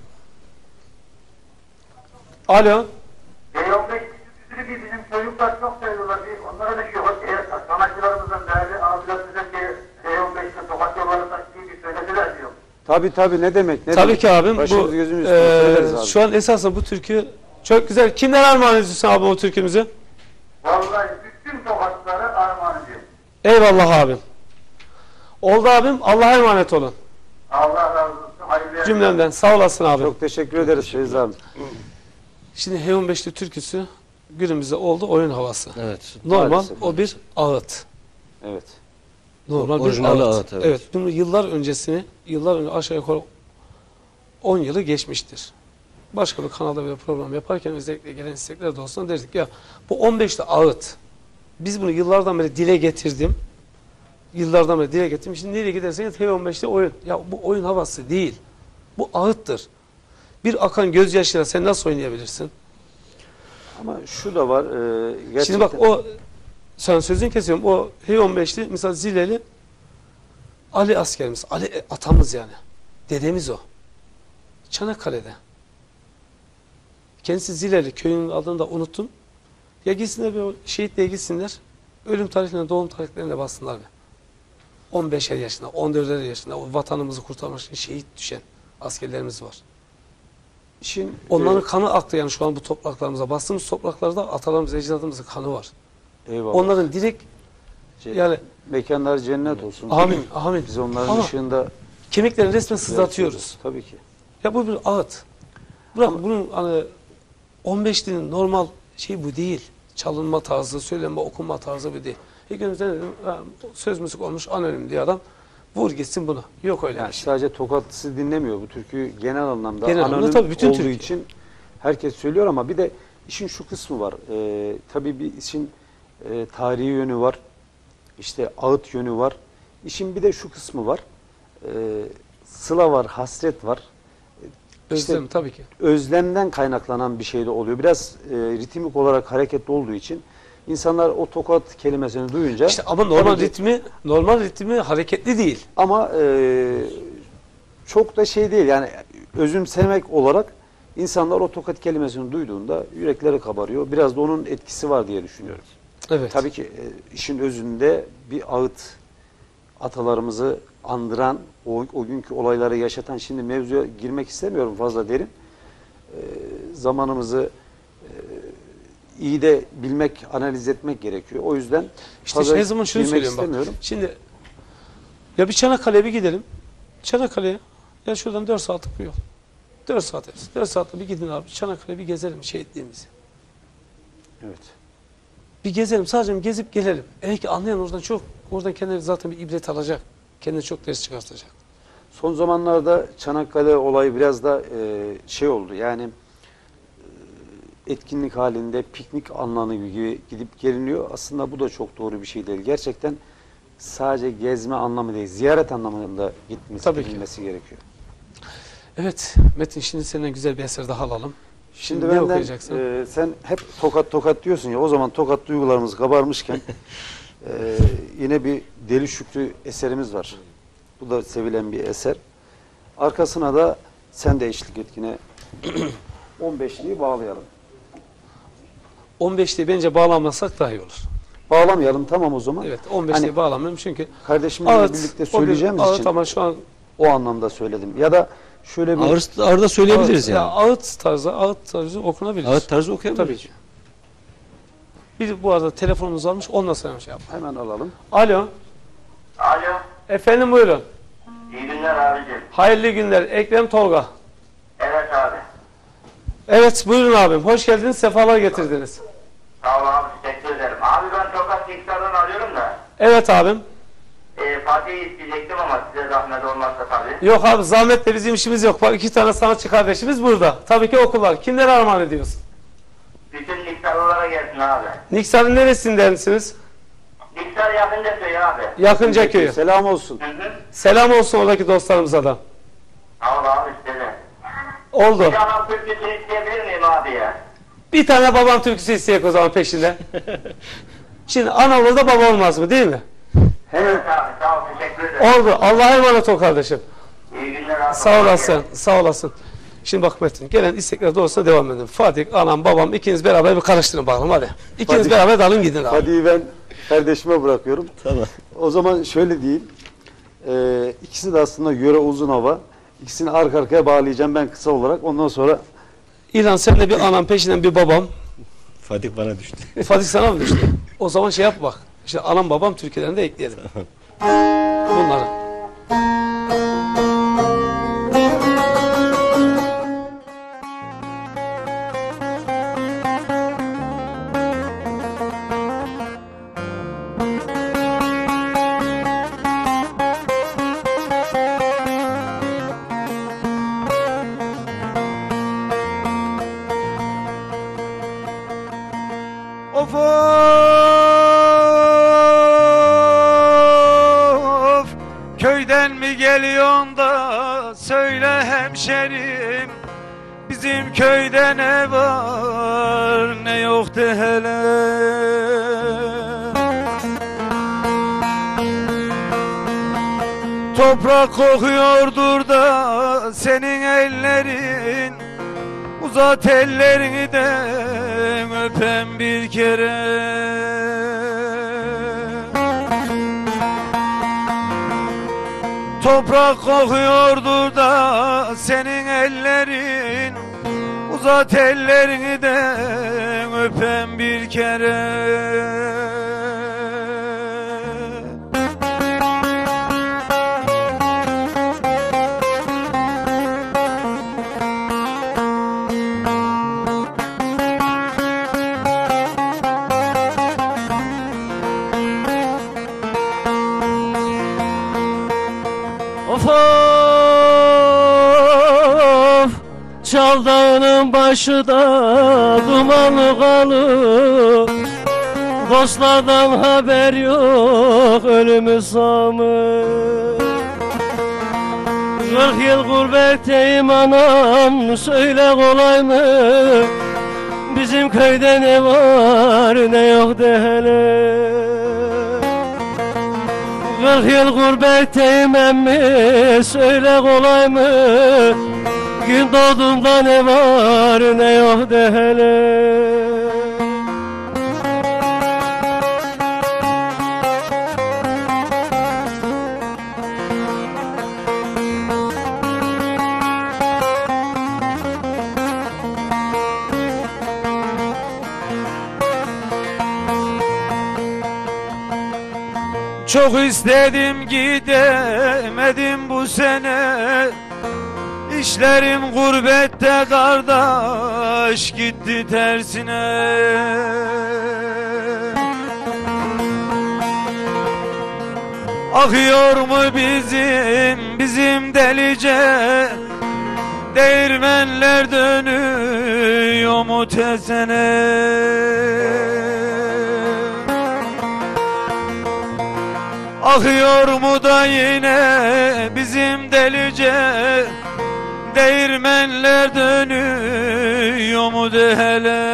Alo. E15 küçücük bir bizim çocuklar çok seviyorlar. Onlara da şu sanatçılarımızdan değerli abiler bize E15'te sokak yollarındaki bir söylediler diyor. Tabii ne demek? Ne Tabii demek? ki abim. Başımız Bu, gözümüz üstüne söyleriz abi. şu an esasında bu türkü çok güzel. Kimden armağan ediyorsun abim o türkümüzü? Vallahi bütün sokaklara armağan ediyor. Eyvallah abim. Oldu abim. Allah'a emanet olun. Allah razı olsun. Hayırlı Cümlemden. Sağ olasın abi. Çok teşekkür ederiz Feyzi abi. Şimdi H15'li türküsü günümüzde oldu oyun havası. Evet. Normal Maalesef. o bir ağıt. Evet. Normal bir Orijinali ağıt. ağıt, evet. Evet. Bunu yıllar önce aşağı yukarı 10 yılı geçmiştir. başka bir kanalda bir program yaparken özellikle gelen istekler de olsun derdik ya bu 15'te ağıt. Biz bunu yıllardan beri dile getirdim. Yıllardan beri dile getirdim. Şimdi nereye giderseniz T15'te oyun. Ya bu oyun havası değil. Bu ağıttır. Bir akan gözyaşıyla sen nasıl oynayabilirsin? Ama şu da var. Gerçekten... Şimdi bak o sen sözünü kesiyorum. O H15'li mesela Zileli Ali askerimiz. Ali atamız yani. Dedemiz o. Çanakkale'de. Kendisi Zileli. Köyünün adını da unuttum. Ya gitsinler bir şehitliğe gitsinler. Ölüm tarihlerine, doğum tarihlerine bassınlar be. 15'er yaşında, 14'er yaşında o vatanımızı kurtarmak için şehit düşen askerlerimiz var. İşin, Onların kanı aktı yani şu an bu topraklarımıza. Bastığımız topraklarda atalarımız, ecdadımızın kanı var. eyvallah. Onların direkt yani Mekanlar cennet olsun. amin, amin. Biz onların Ama ışığında kemiklerini resmen sızlatıyoruz. tabii ki. Ya bu bir ağıt. Bırak bunun hani 15'linin normal şey bu değil. Çalınma tarzı, söylenme, okunma tarzı bu değil. İlk önce dedim, söz müzik olmuş anonim diye adam vur gitsin bunu. Yok öyle Yani bir şey. sadece Tokatlısı dinlemiyor. Bu türkü genel anlamda Genel anlamda anonim tabii bütün olduğu Türkiye. için herkes söylüyor ama bir de işin şu kısmı var. Tabii bir işin tarihi yönü var. İşte ağıt yönü var. İşin bir de şu kısmı var. Sıla var, hasret var. Özlem tabii ki. Özlemden kaynaklanan bir şey de oluyor. Biraz ritmik olarak hareketli olduğu için insanlar o tokat kelimesini duyunca İşte ama normal ritmi hareketli değil. ama çok da şey değil yani özümsemek olarak insanlar o tokat kelimesini duyduğunda yürekleri kabarıyor. Biraz da onun etkisi var diye düşünüyorum. Evet. Tabii ki işin özünde bir ağıt atalarımızı andıran, o günkü olayları yaşatan, şimdi mevzuya girmek istemiyorum fazla derin. Zamanımızı iyi de bilmek, analiz etmek gerekiyor. O yüzden İşte fazla her zaman şunu girmek söylüyorum bak. istemiyorum. Şimdi ya bir Çanakkale'ye bir gidelim. Çanakkale'ye ya şuradan 4 saatlik bir yol. 4 saat hepsi. 4 saatte bir gidin abi. Çanakkale'ye bir gezelim şehitliğimizi. Evet. Bir gezelim. Sadece gezip gelelim. Eğer ki anlayan oradan kendine zaten bir ibret alacak. Kendine çok ders çıkartacak. Son zamanlarda Çanakkale olayı biraz da şey oldu. Yani etkinlik halinde piknik anlamı gibi gidip geliniyor. Aslında bu da çok doğru bir şey değil. Gerçekten sadece gezme anlamı değil, ziyaret anlamında gidilmesi gerekiyor. Evet Metin, şimdi senden güzel bir eser daha alalım. Şimdi ne benden okuyacaksın? sen hep tokat diyorsun ya, o zaman tokat duygularımız kabarmışken yine bir Deli Şükrü eserimiz var. Bu da sevilen bir eser. Arkasına da sen de eşlik et yine 15'liği bağlayalım. 15'liği bence bağlamazsak daha iyi olur. Bağlamayalım, tamam o zaman. Evet 15'liği Hani bağlamayalım çünkü kardeşimle birlikte söyleyeceğimiz için ama şu an o anlamda söyledim. Ya da şöyle bir Ağırda söyleyebiliriz ya yani. ağıt tarzı okunabilir. Ağıt tarzı okuyabiliriz. Tabii ki. Bir bu arada telefonumuz almış, ondan sonra şey yap. hemen alalım. Alo. Alo. Efendim buyurun. İyi günler abicim. Hayırlı günler. Ekrem Tolga. Evet abi. Evet buyurun abim. Hoş geldiniz. Sefalar getirdiniz. Sağ ol abi. Teşekkür ederim. Abi ben Tokat Bilgisayar'dan arıyorum da. Evet abim. Fatih'i isteyecektim ama size zahmet olmazsa tabii. Yok abi zahmetle bizim işimiz yok. Bak 2 tane sanatçı kardeşimiz burada. Tabii ki okullar. Kimlere armağan ediyorsun? Bütün Niksarlılara gelsin abi. Niksar'ın neresindensiniz? Niksar yakınca köy abi. Yakınca köyü. Selam olsun. Hı hı. Selam olsun oradaki dostlarımıza da. Sağ ol abi size. Oldu. Bir anam Türkçesini isteyebilir miyim abi ya? Bir tane babam türküsü isteyecek o zaman peşinde. Şimdi ana olur da baba olmaz mı değil mi? Evet abi sağ ol teşekkür ederim. Oldu. Allah'a emanet ol kardeşim. İyi günler abi. Sağ olasın. Sağ olasın. Şimdi bak Metin, gelen istekler doğrusuna devam edin. Fatih, anam, babam ikiniz beraber bir karıştırın bakalım hadi. İkiniz Fatih. beraber dalın gidin abi. Hadi ben kardeşime bırakıyorum. Tamam. O zaman şöyle diyeyim. İkisi de aslında yöre uzun hava. İkisini arka arkaya bağlayacağım ben kısa olarak. Ondan sonra İlhan sen de bir anam peşinden bir babam. Fatih bana düştü. Fatih sana mı düştü? O zaman şey yap bak. İşte anam babam türkülerini de ekleyelim. Bunları. geliyorsun da söyle hemşerim, bizim köyde ne var ne yok de hele. Toprak kokuyordur da senin ellerin, uzat ellerini de öpem bir kere. Toprak kokuyordur da senin ellerin, uzat ellerini de öpem bir kere. Of of, Çal Dağı'nın başı da dumanlı kalı, dostlardan haber yok, ölümü sağmış. 40 yıl gurbetteyim anam, söyle kolay mı? Bizim köyde ne var ne yok de hele. 40 yıl gurbetteyim emmi, söyle kolay mı? Gün doğduğunda ne var ne yok de hele. Çok istedim gidemedim bu sene, İşlerim gurbette kardeş gitti tersine. Akıyor mu bizim delice, değirmenler dönüyor mu tezene. Akıyor mu da yine bizim delice, değirmenler dönüyor mu de hele.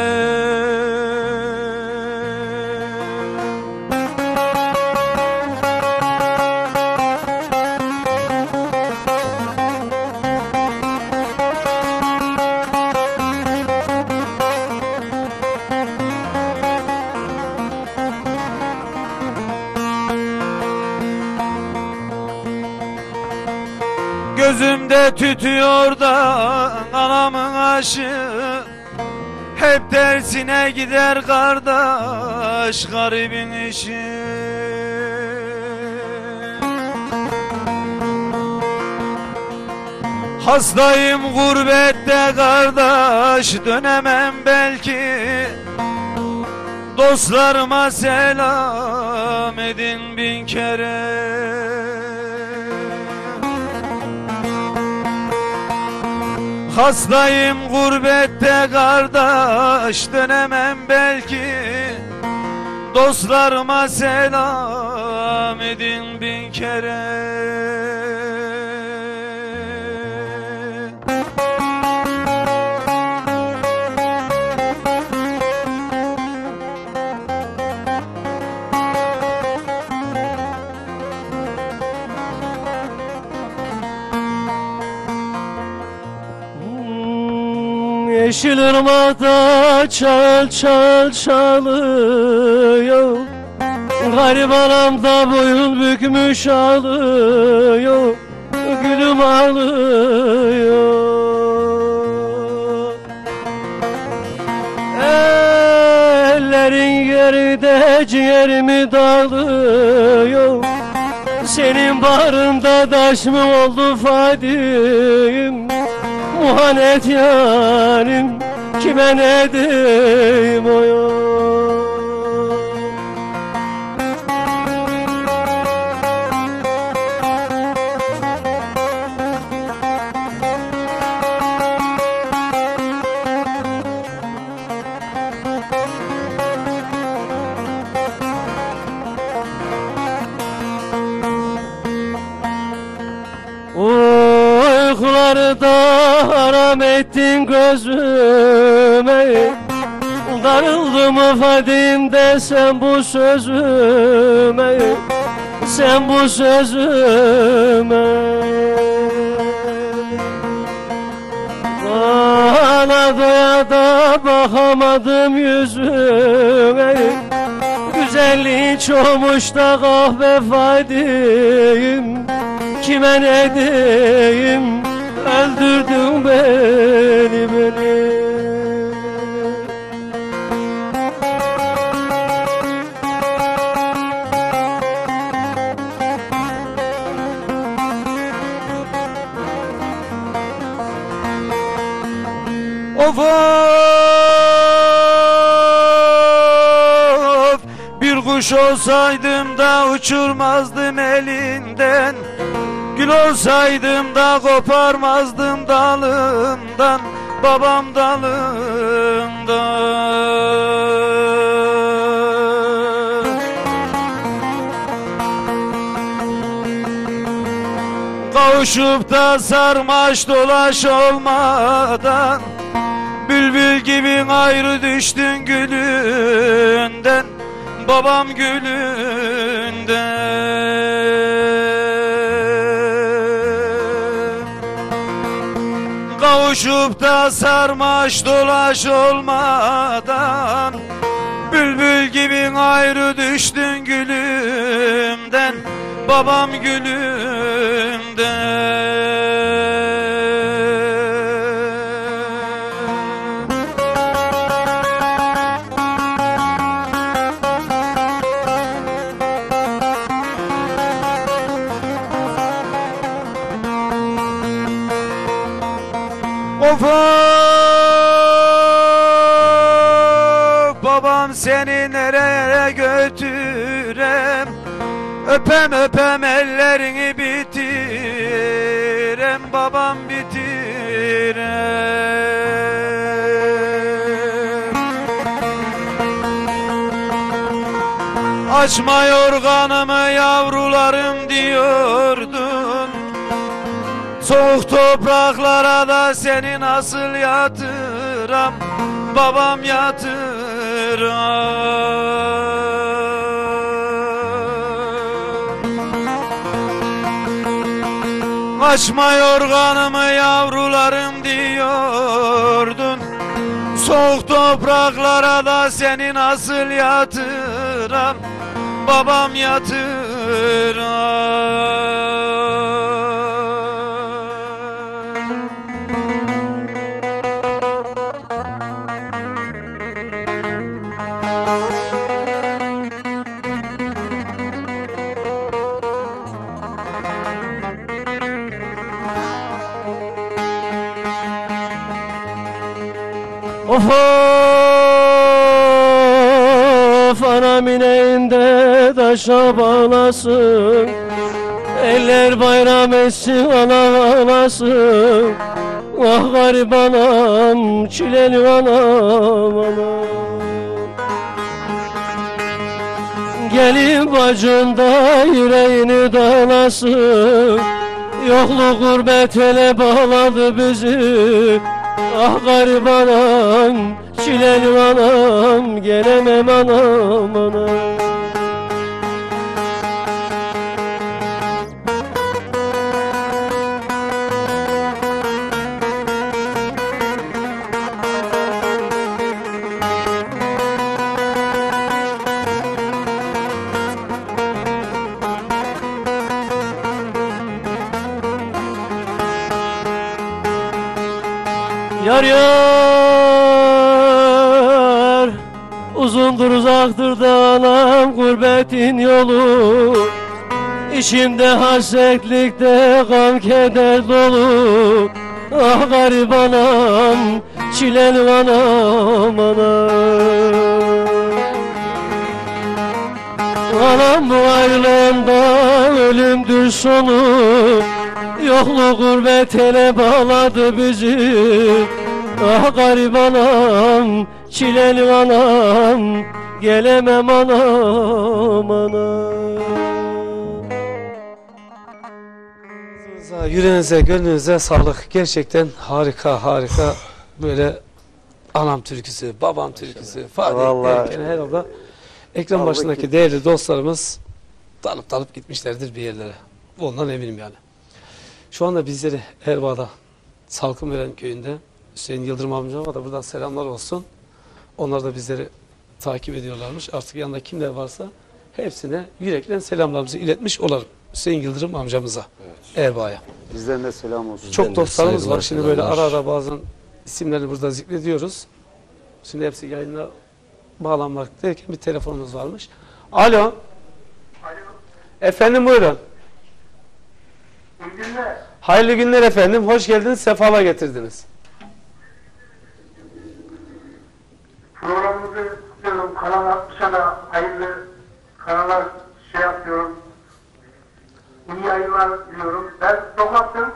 Gözümde tütüyor da anamın aşığı, hep dersine gider kardeş garibin işi. Hastayım gurbette kardeş, dönemem belki, dostlarıma selam edin bin kere. Hastayım gurbette kardeş, dönemem belki, dostlarıma selam edin bin kere. Yeşilırmak'ta çal çal çalıyor, garip anam da boyun bükmüş ağlıyor, gülüm ağlıyor. Ellerin geride ciğerimi dağılıyor, senin bağrında taş mı oldu Fadim? Muhanet yarim, kime ne diyeyim oy. ettin gözüme. Darıldım ifademde sen bu sözüme, sen bu sözüme. Ana doya da bakamadım yüzüne, güzelliğin çoğmuş da kahve faydim. Kime ne diyeyim, öldürdün beni. Of of, bir kuş olsaydım da uçurmazdım elinden, gül olsaydım da koparmazdım dalından, babam dalından. Kavuşup da sarmaş dolaş olmadan, bülbül gibi ayrı düştün gülünden, babam gülünden. Kavuşup da sarmaş dolaş olmadan, bülbül gibi ayrı düştün gülümden, babam gülümden. Of of, babam seni nereye götürem, öpem öpem ellerini bitirem, babam bitirem. Açma yorganımı yavrularım diyordun, soğuk topraklara da seni nasıl yatıram, babam yatıram. Açma yorganımı yavrularım diyordun, soğuk topraklara da seni nasıl yatıram, babam yatıram. Of of, anam ineğinde taşa bağlasın, eller bayram etsin anam ağlasın. Ah garip anam, çileli anam anam. Gelin bacında yüreğini dağlasın, yokluk gurbet ele bağladı bizi. Ah garip anam, çileli anam, gelemem anam anam. Yar yar, uzundur uzaktır da anam gurbetin yolu. İçimde hasretlikte gam keder dolu. Ah garip anam, çileli anam anam. Anam bu ayrılığında ölümdür sonu, yokluk gurbet ele bağladı bizi. Ah garip anam, çileli anam, gelemem anam anam. Yüreğinize, gönlünüze sağlık. Gerçekten harika, harika. Böyle anam türküsü, babam türküsü, Fatih Vallahi- derken herhalde ekran Allah başındaki gitti. değerli dostlarımız dalıp gitmişlerdir bir yerlere. Ondan eminim yani. Şu anda bizleri Erbaa'da, Salkımveren köyünde Hüseyin Yıldırım amcama da buradan selamlar olsun. Onlar da bizleri takip ediyorlarmış. Artık yanında kimler varsa hepsine yürekten selamlarımızı iletmiş olalım. Hüseyin Yıldırım amcamıza, Erbaa'ya. Bizden de selam olsun. Çok de dostlarımız saygılar, var. Şimdi böyle selamlar. ara bazen isimlerini burada zikrediyoruz. Şimdi hepsi yayına bağlanmak derken bir telefonumuz varmış. Alo. Alo. Efendim buyurun. İyi günler. Hayırlı günler efendim. Hoş geldiniz. Sefalar getirdiniz. Programımızı tutuyorum. Kanal 60'a da hayırlı kanallar şey yapıyorum. İyi yayınlar diliyorum. Ben Tokat'ın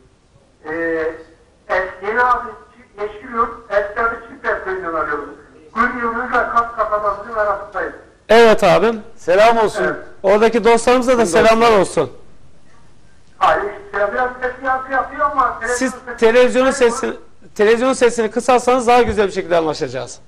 yeni abi Yeşilyurt Eskerli Çiftler köyünden arıyorum. Gülüyoruz'la Kat kasabasının arasındayım. Evet abim. Selam olsun. Evet. Oradaki dostlarımıza da selamlar olsun. Hayır, biraz ses yankı yapıyor ama Siz televizyonun sesini kısarsanız daha güzel bir şekilde anlaşacağız.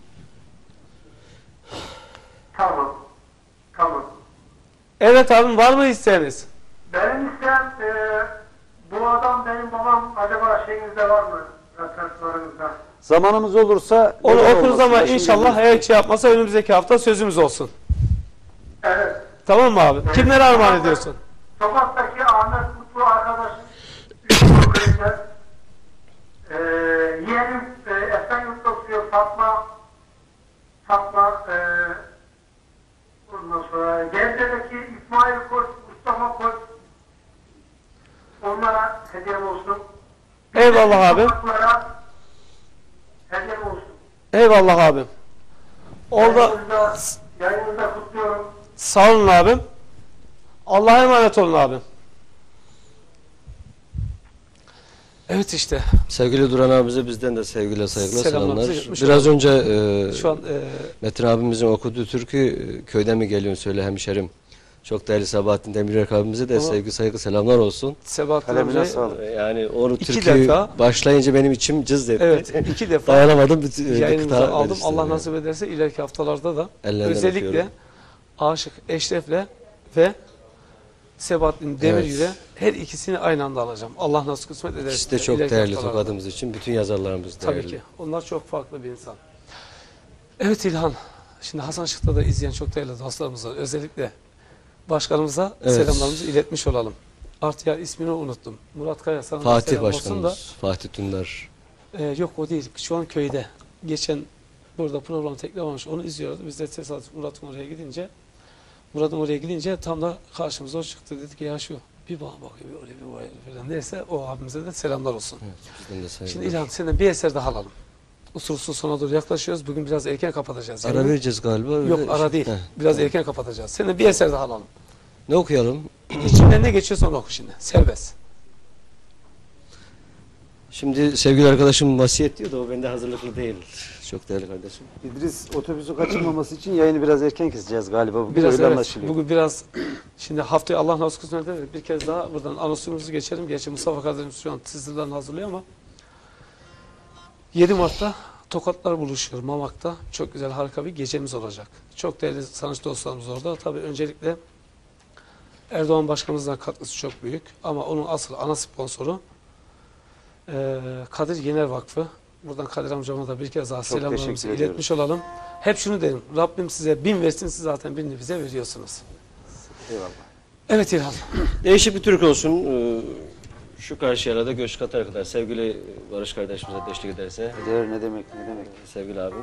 Tamam. Tamam. Evet abim, var mı isteğiniz? Benim istem bu adam benim babam acaba şeyinizde var mı? Referenslarınızda. Zamanımız olursa Onu neden okuruz olmasın? ama Başım inşallah gelmez. eğer şey yapmasa önümüzdeki hafta sözümüz olsun. Evet. Tamam mı abi? Kimlere armağan ediyorsun? Sokaktaki Ahmet Mutlu arkadaşım Ünlü Köyü'nden yeğenim Esenyurt'ta oturuyor Fatma ondan sonra Gebze'deki İsmail Koç, Mustafa Koç onlara hediyem olsun. Eyvallah abim. Sokaklara hediyem olsun. Eyvallah abim. Orada Yayınınızda kutluyorum. sağ olun abim. Allah'a emanet olun abim. Evet işte. Sevgili Duran abimize bizden de sevgiyle saygılar Selamlarımızı selamlar. iletmiş Biraz olalım. önce Şu an Metin abimizin okuduğu türkü köyden mi geliyorsun söyle hemşerim. Çok değerli Sabahattin Demirel abimize de Ama- sevgi saygı selamlar olsun. Sebahattin Kalemine amcayı sağlık. Yani onu İki türküyü defa- başlayınca benim içim cız etti. evet 2 defa Dayanamadım. yayınımıza kıta aldım. işte. Allah nasip ederse ileriki haftalarda da Ellerinden özellikle öpüyorum. Aşık Eşref'le ve Sebahattin Demiryür'e her ikisini aynı anda alacağım. Allah nasip kısmet ederse. İkisi de çok ileriki değerli haftalarda. tokadımız için. Bütün yazarlarımız değerli. Tabii ki. Onlar çok farklı bir insan. Evet İlhan. Şimdi Hasan Şık'ta da izleyen çok değerli dostlarımız var. Özellikle başkanımıza Evet. selamlarımızı iletmiş olalım. Artı ya ismini unuttum. Murat Kaya sana da Fatih selam olsun da. Başkanımız. Fatih Dündar. Yok o değil. Şu an köyde. Geçen burada program tekrar olmuş. Onu izliyordu. Biz de tesadüf Murat'ın oraya gidince tam da karşımıza o çıktı. Dedik ki ya şu bir bana bakıyor, bir oraya bir oraya falan. Neyse o abimize de selamlar olsun. Evet, bizden de saygılar. Şimdi İlhan senden bir eser daha alalım. Usulsüz sona doğru yaklaşıyoruz. Bugün biraz erken kapatacağız. Ara Yani. vereceğiz galiba. Yok öyle ara şey. değil. Heh. Biraz erken kapatacağız. Senden bir eser daha alalım. Ne okuyalım? İçinden ne geçiyorsa onu oku şimdi. Serbest. Şimdi sevgili arkadaşım vasiyet diyor da o bende hazırlıklı değil. Çok değerli kardeşim. İdris otobüsü kaçırmaması için yayını biraz erken keseceğiz galiba. Bugün Biraz öyle evet. anlaşılıyor. Bugün biraz şimdi haftaya Allah nasip kısmet eder. Bir kez daha buradan anonsumuzu geçelim. Gerçi Mustafa kardeşimiz şu an sizlerden hazırlıyor ama 7 Mart'ta Tokatlar buluşuyor Mamak'ta. Çok güzel harika bir gecemiz olacak. Çok değerli sanatçı dostlarımız orada. Tabii öncelikle Erdoğan Başkanımızın katkısı çok büyük. Ama onun asıl ana sponsoru Kadir Yener Vakfı. Buradan Kadir amcama da bir kez daha Çok selamlarımızı teşekkür iletmiş olalım. Hep şunu derim. Rabbim size 1000 versin, siz zaten birini bize veriyorsunuz. Eyvallah. Evet İlhan. Değişik bir Türk olsun. Şu karşı yarada göç katar kadar sevgili Barış kardeşimize de eşlik ederse. Değer ne demek ne demek. Sevgili abim.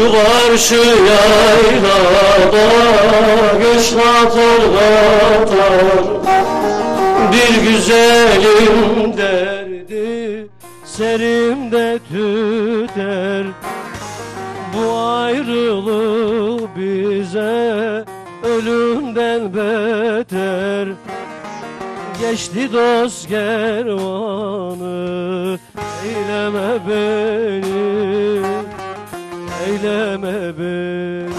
Şu karşı yaylada göç katar katar, bir güzelim derdi serimde tüter. Bu ayrılık bize ölümden beter. Geçti dost kervanı, eyleme beni, eyleme beni.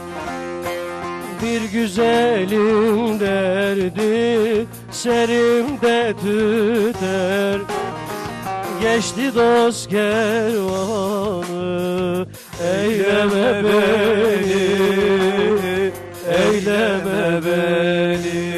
Bir güzelim derdi serimde tüter. Geçti dost kervanı, eyleme beni, eyleme beni.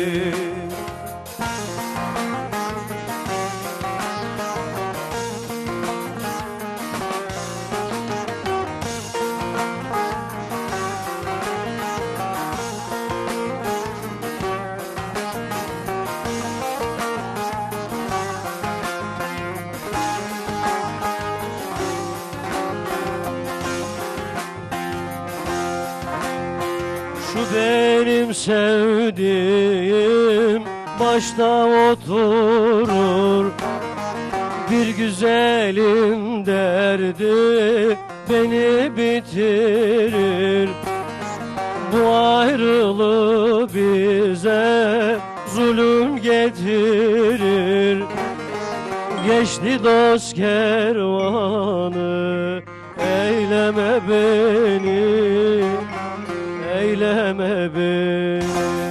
Şu benim sevdiğim başta oturur, bir güzelim derdi beni bitirir. Bu ayrılık bize zulüm getirir. Geçti dost kervanı, eyleme beni, eyleme beni.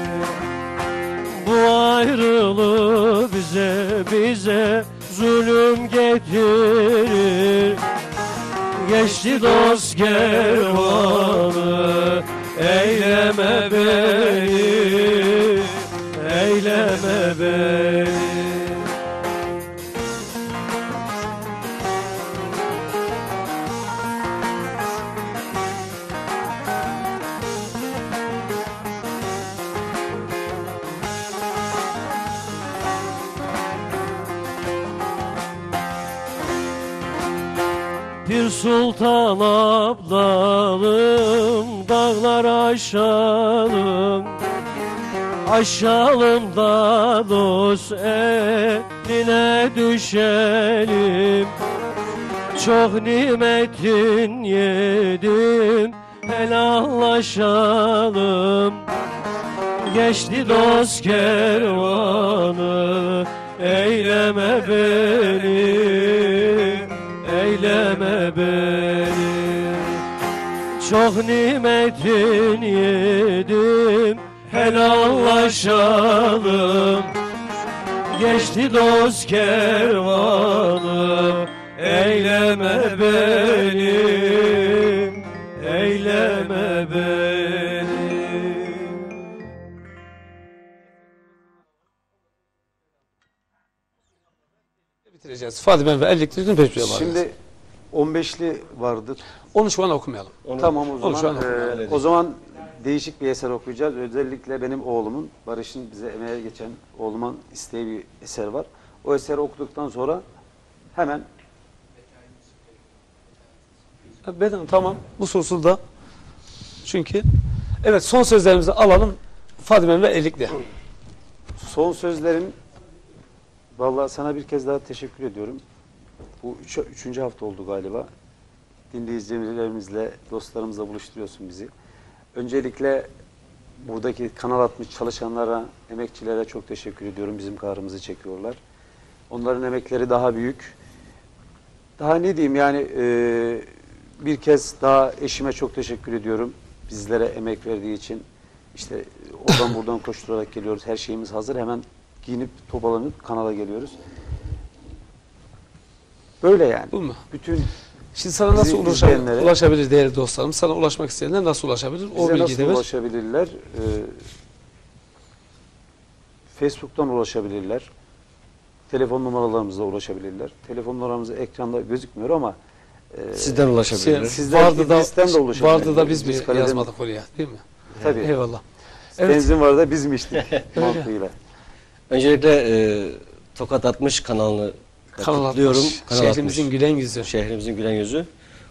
Bu ayrılık bize zulüm getirir. Geçti dost kervanı, eyleme beni, eyleme beni. Bir sultan ablalım, dağlar aşalım, aşalım da dost eline düşelim. Çok nimetin yedim, helallaşalım. Geçti dost kervanı, eyleme beni, eyleme beni. Çok nimetin yedim, helallaşalım. Geçti dost kervanı, eyleme beni, eyleme beni. Bitireceğiz. Fadime ve Ellikli'nin peşine var. Şimdi 15'li vardı. Onu şu an okumayalım. Tamam o Onu şu an zaman. O zaman değişik bir eser okuyacağız. Özellikle benim oğlumun, Barış'ın bize emeğe geçen oğlumun isteği bir eser var. O eseri okuduktan sonra hemen Beden tamam. Bu sorusu da çünkü evet son sözlerimizi alalım. Fadime ve Ellikli. son sözlerim, vallahi sana bir kez daha teşekkür ediyorum. Bu üçüncü hafta oldu galiba. Dinleyicilerimizle, dostlarımızla buluşturuyorsun bizi. Öncelikle buradaki Kanal 60 çalışanlara, emekçilere çok teşekkür ediyorum. Bizim kahrımızı çekiyorlar. Onların emekleri daha büyük. Daha ne diyeyim yani bir kez daha eşime çok teşekkür ediyorum. Bizlere emek verdiği için. İşte oradan buradan koşturarak geliyoruz. Her şeyimiz hazır. Hemen giyinip toparlanıp kanala geliyoruz. Böyle yani. Bu mu? Bütün Şimdi sana nasıl bizi izleyenlere- ulaşabilir değerli dostlarım? Sana ulaşmak isteyenler nasıl ulaşabilir? O bize bilgiyi nasıl de ver. ulaşabilirler? Facebook'tan ulaşabilirler. Telefon numaralarımızla ulaşabilirler. Telefon numaramız ekranda gözükmüyor ama Sizden ulaşabilirler. Sizden İdris'ten de ulaşabilirler. vardı da biz İdris mi Kale'den- yazmadık oraya değil mi? Tabii. Eyvallah. Evet. Benzin var da biz mi içtik mantığıyla. Öncelikle Tokat 60 kanalını Kanal kutluyorum. 60. Kanal Şehrimizin 60. gülen yüzü. Şehrimizin gülen yüzü.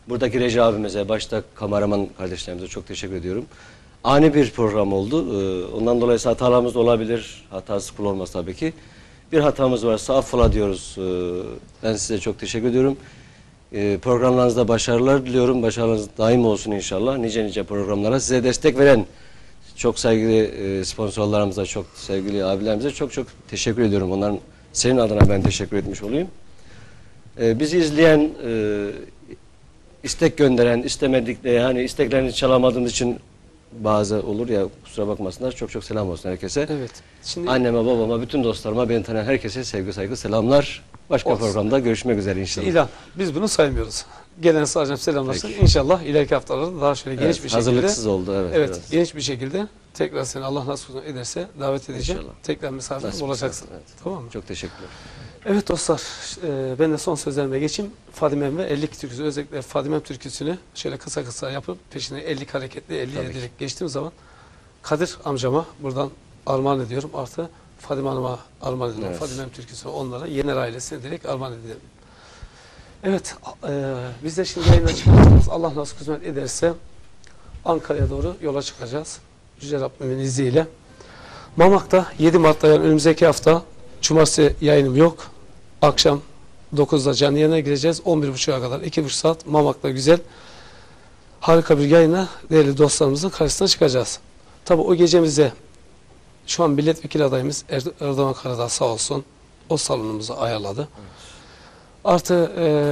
Buradaki Reji abimize, başta kameraman kardeşlerimize çok teşekkür ediyorum. Ani bir program oldu. Ondan dolayı hatalarımız olabilir. Hatası kul olmaz tabii ki. Bir hatamız varsa affola diyoruz. Ben size çok teşekkür ediyorum. Programlarınızda başarılar diliyorum. Başarılarınız daim olsun inşallah. Nice nice programlara. Size destek veren çok sevgili sponsorlarımıza, çok sevgili abilerimize çok çok teşekkür ediyorum. Onların senin adına ben teşekkür etmiş olayım. Bizi izleyen, istek gönderen, istemedik, hani isteklerini çalamadığımız için bazı olur ya, kusura bakmasınlar. Çok çok selam olsun herkese. Evet. Şimdi anneme, babama, bütün dostlarıma, beni tanıyan herkese sevgi, saygı, selamlar. Başka olsun. programda görüşmek üzere inşallah. İlan, biz bunu saymıyoruz. Gelen sadece selamlarsın. Peki. İnşallah ileriki haftalarda daha şöyle geniş bir şekilde. Hazırlıksız oldu, evet. Evet, biraz. geniş bir şekilde tekrar seni Allah nasip ederse davet edeceğim. İnşallah. Tekrar misafir Nasip olacaksın. olsun, evet. Tamam mı? Çok teşekkürler. Evet dostlar, ben de son sözlerime geçeyim. Fadimem ve 50 türküsü, özellikle Fadimem türküsünü şöyle kısa kısa yapıp peşine 50 hareketli 50 Tabii ederek geçtiğim zaman Kadir amcama buradan armağan ediyorum. Artı Fadime Hanım'a armağan ediyorum. Evet. Fadimem türküsünü onlara, Yener ailesine direkt armağan edelim. Evet, biz de şimdi yayına çıkacağız. Allah nasip kısmet ederse Ankara'ya doğru yola çıkacağız. Yüce Rabbimin izniyle. Mamak'ta 7 Mart'ta, yani önümüzdeki hafta cumartesi yayınım yok. Akşam 9'da canlı yayına gireceğiz. 11.30'a kadar 2,5 saat Mamak'ta güzel, harika bir yayına değerli dostlarımızın karşısına çıkacağız. Tabi o gecemizde şu an milletvekili adayımız Erdoğan Karadağ sağ olsun o salonumuzu ayarladı. Evet. Artı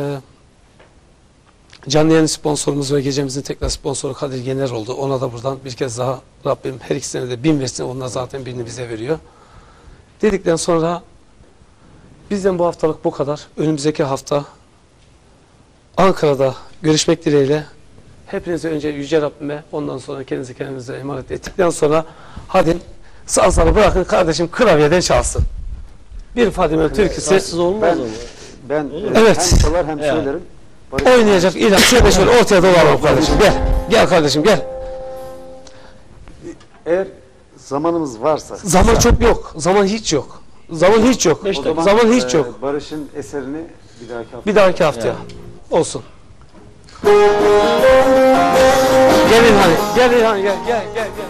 canlı yayın sponsorumuz ve gecemizin tekrar sponsoru Kadir Yener oldu. Ona da buradan bir kez daha Rabbim her ikisine de 1000 versin. Onlar zaten birini bize veriyor. Dedikten sonra bizden bu haftalık bu kadar. Önümüzdeki hafta Ankara'da görüşmek dileğiyle. Hepinize önce Yüce Rabbime, ondan sonra kendinize emanet ettikten sonra hadi sazları bırakın kardeşim klavyeden çalsın. Bir Fadime türküsü. Rahatsız olmaz ama. Ben Evet. hem çalar hem Yani. söylerim. Oynayacak İlhan. Şöyle ortaya dolanalım kardeşim. Gel. Gel kardeşim gel. Eğer zamanımız varsa. Zaman çok yok. Zaman hiç yok. Zaman hiç yok. O zaman, Zaman hiç yok. Barış'ın eserini bir dahaki hafta. Bir dahaki haftaya. Olsun. Gelin hani. Gelin hani. Gel gel gel. gel.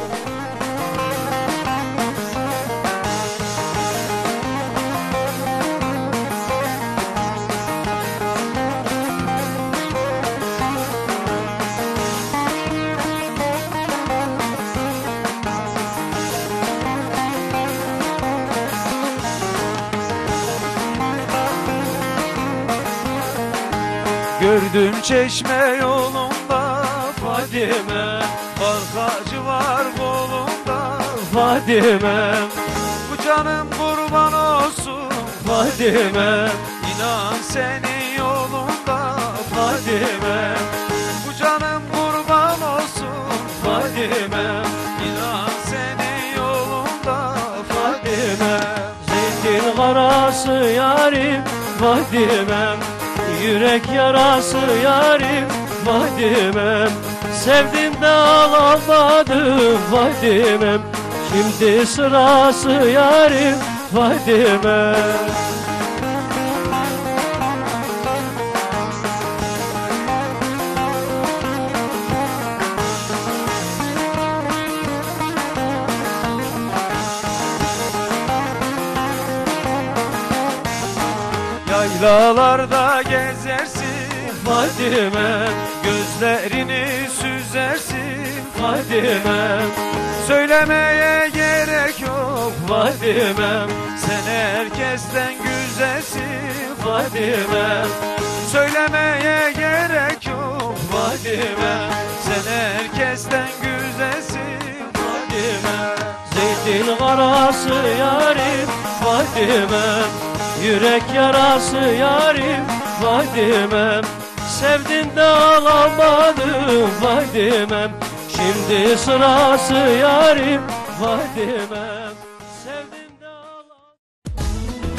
Gördüm çeşme yolunda Fadime, Balkacı var kolunda Fadime. Bu canım kurban olsun Fadime, İnan senin yolunda Fadime. Bu canım kurban olsun Fadime, İnan senin yolunda Fadime. Zeytin karası yarim Fadimem, yürek yarası yarim Fadimem. Sevdim de alamadım Fadimem, şimdi sırası yarim Fadimem. Yaylalarda gezersin Fadimem, gözlerini süzersin Fadimem, Söylemeye gerek yok Fadimem, Sen herkesten güzelsin Fadimem, Söylemeye gerek yok Fadimem, Sen herkesten güzelsin Fadimem. Zeytin karası yarim Fadimem, yürek yarası yarim Fadimem. Sevdim de alamadım Fadimem, şimdi sırası yarim Fadimem. Sevdim de alamadım.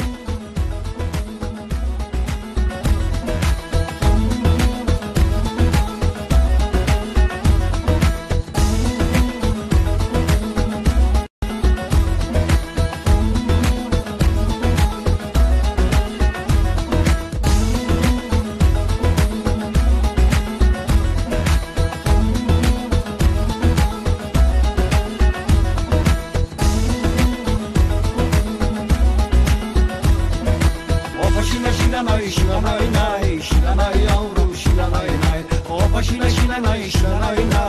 şenay şenay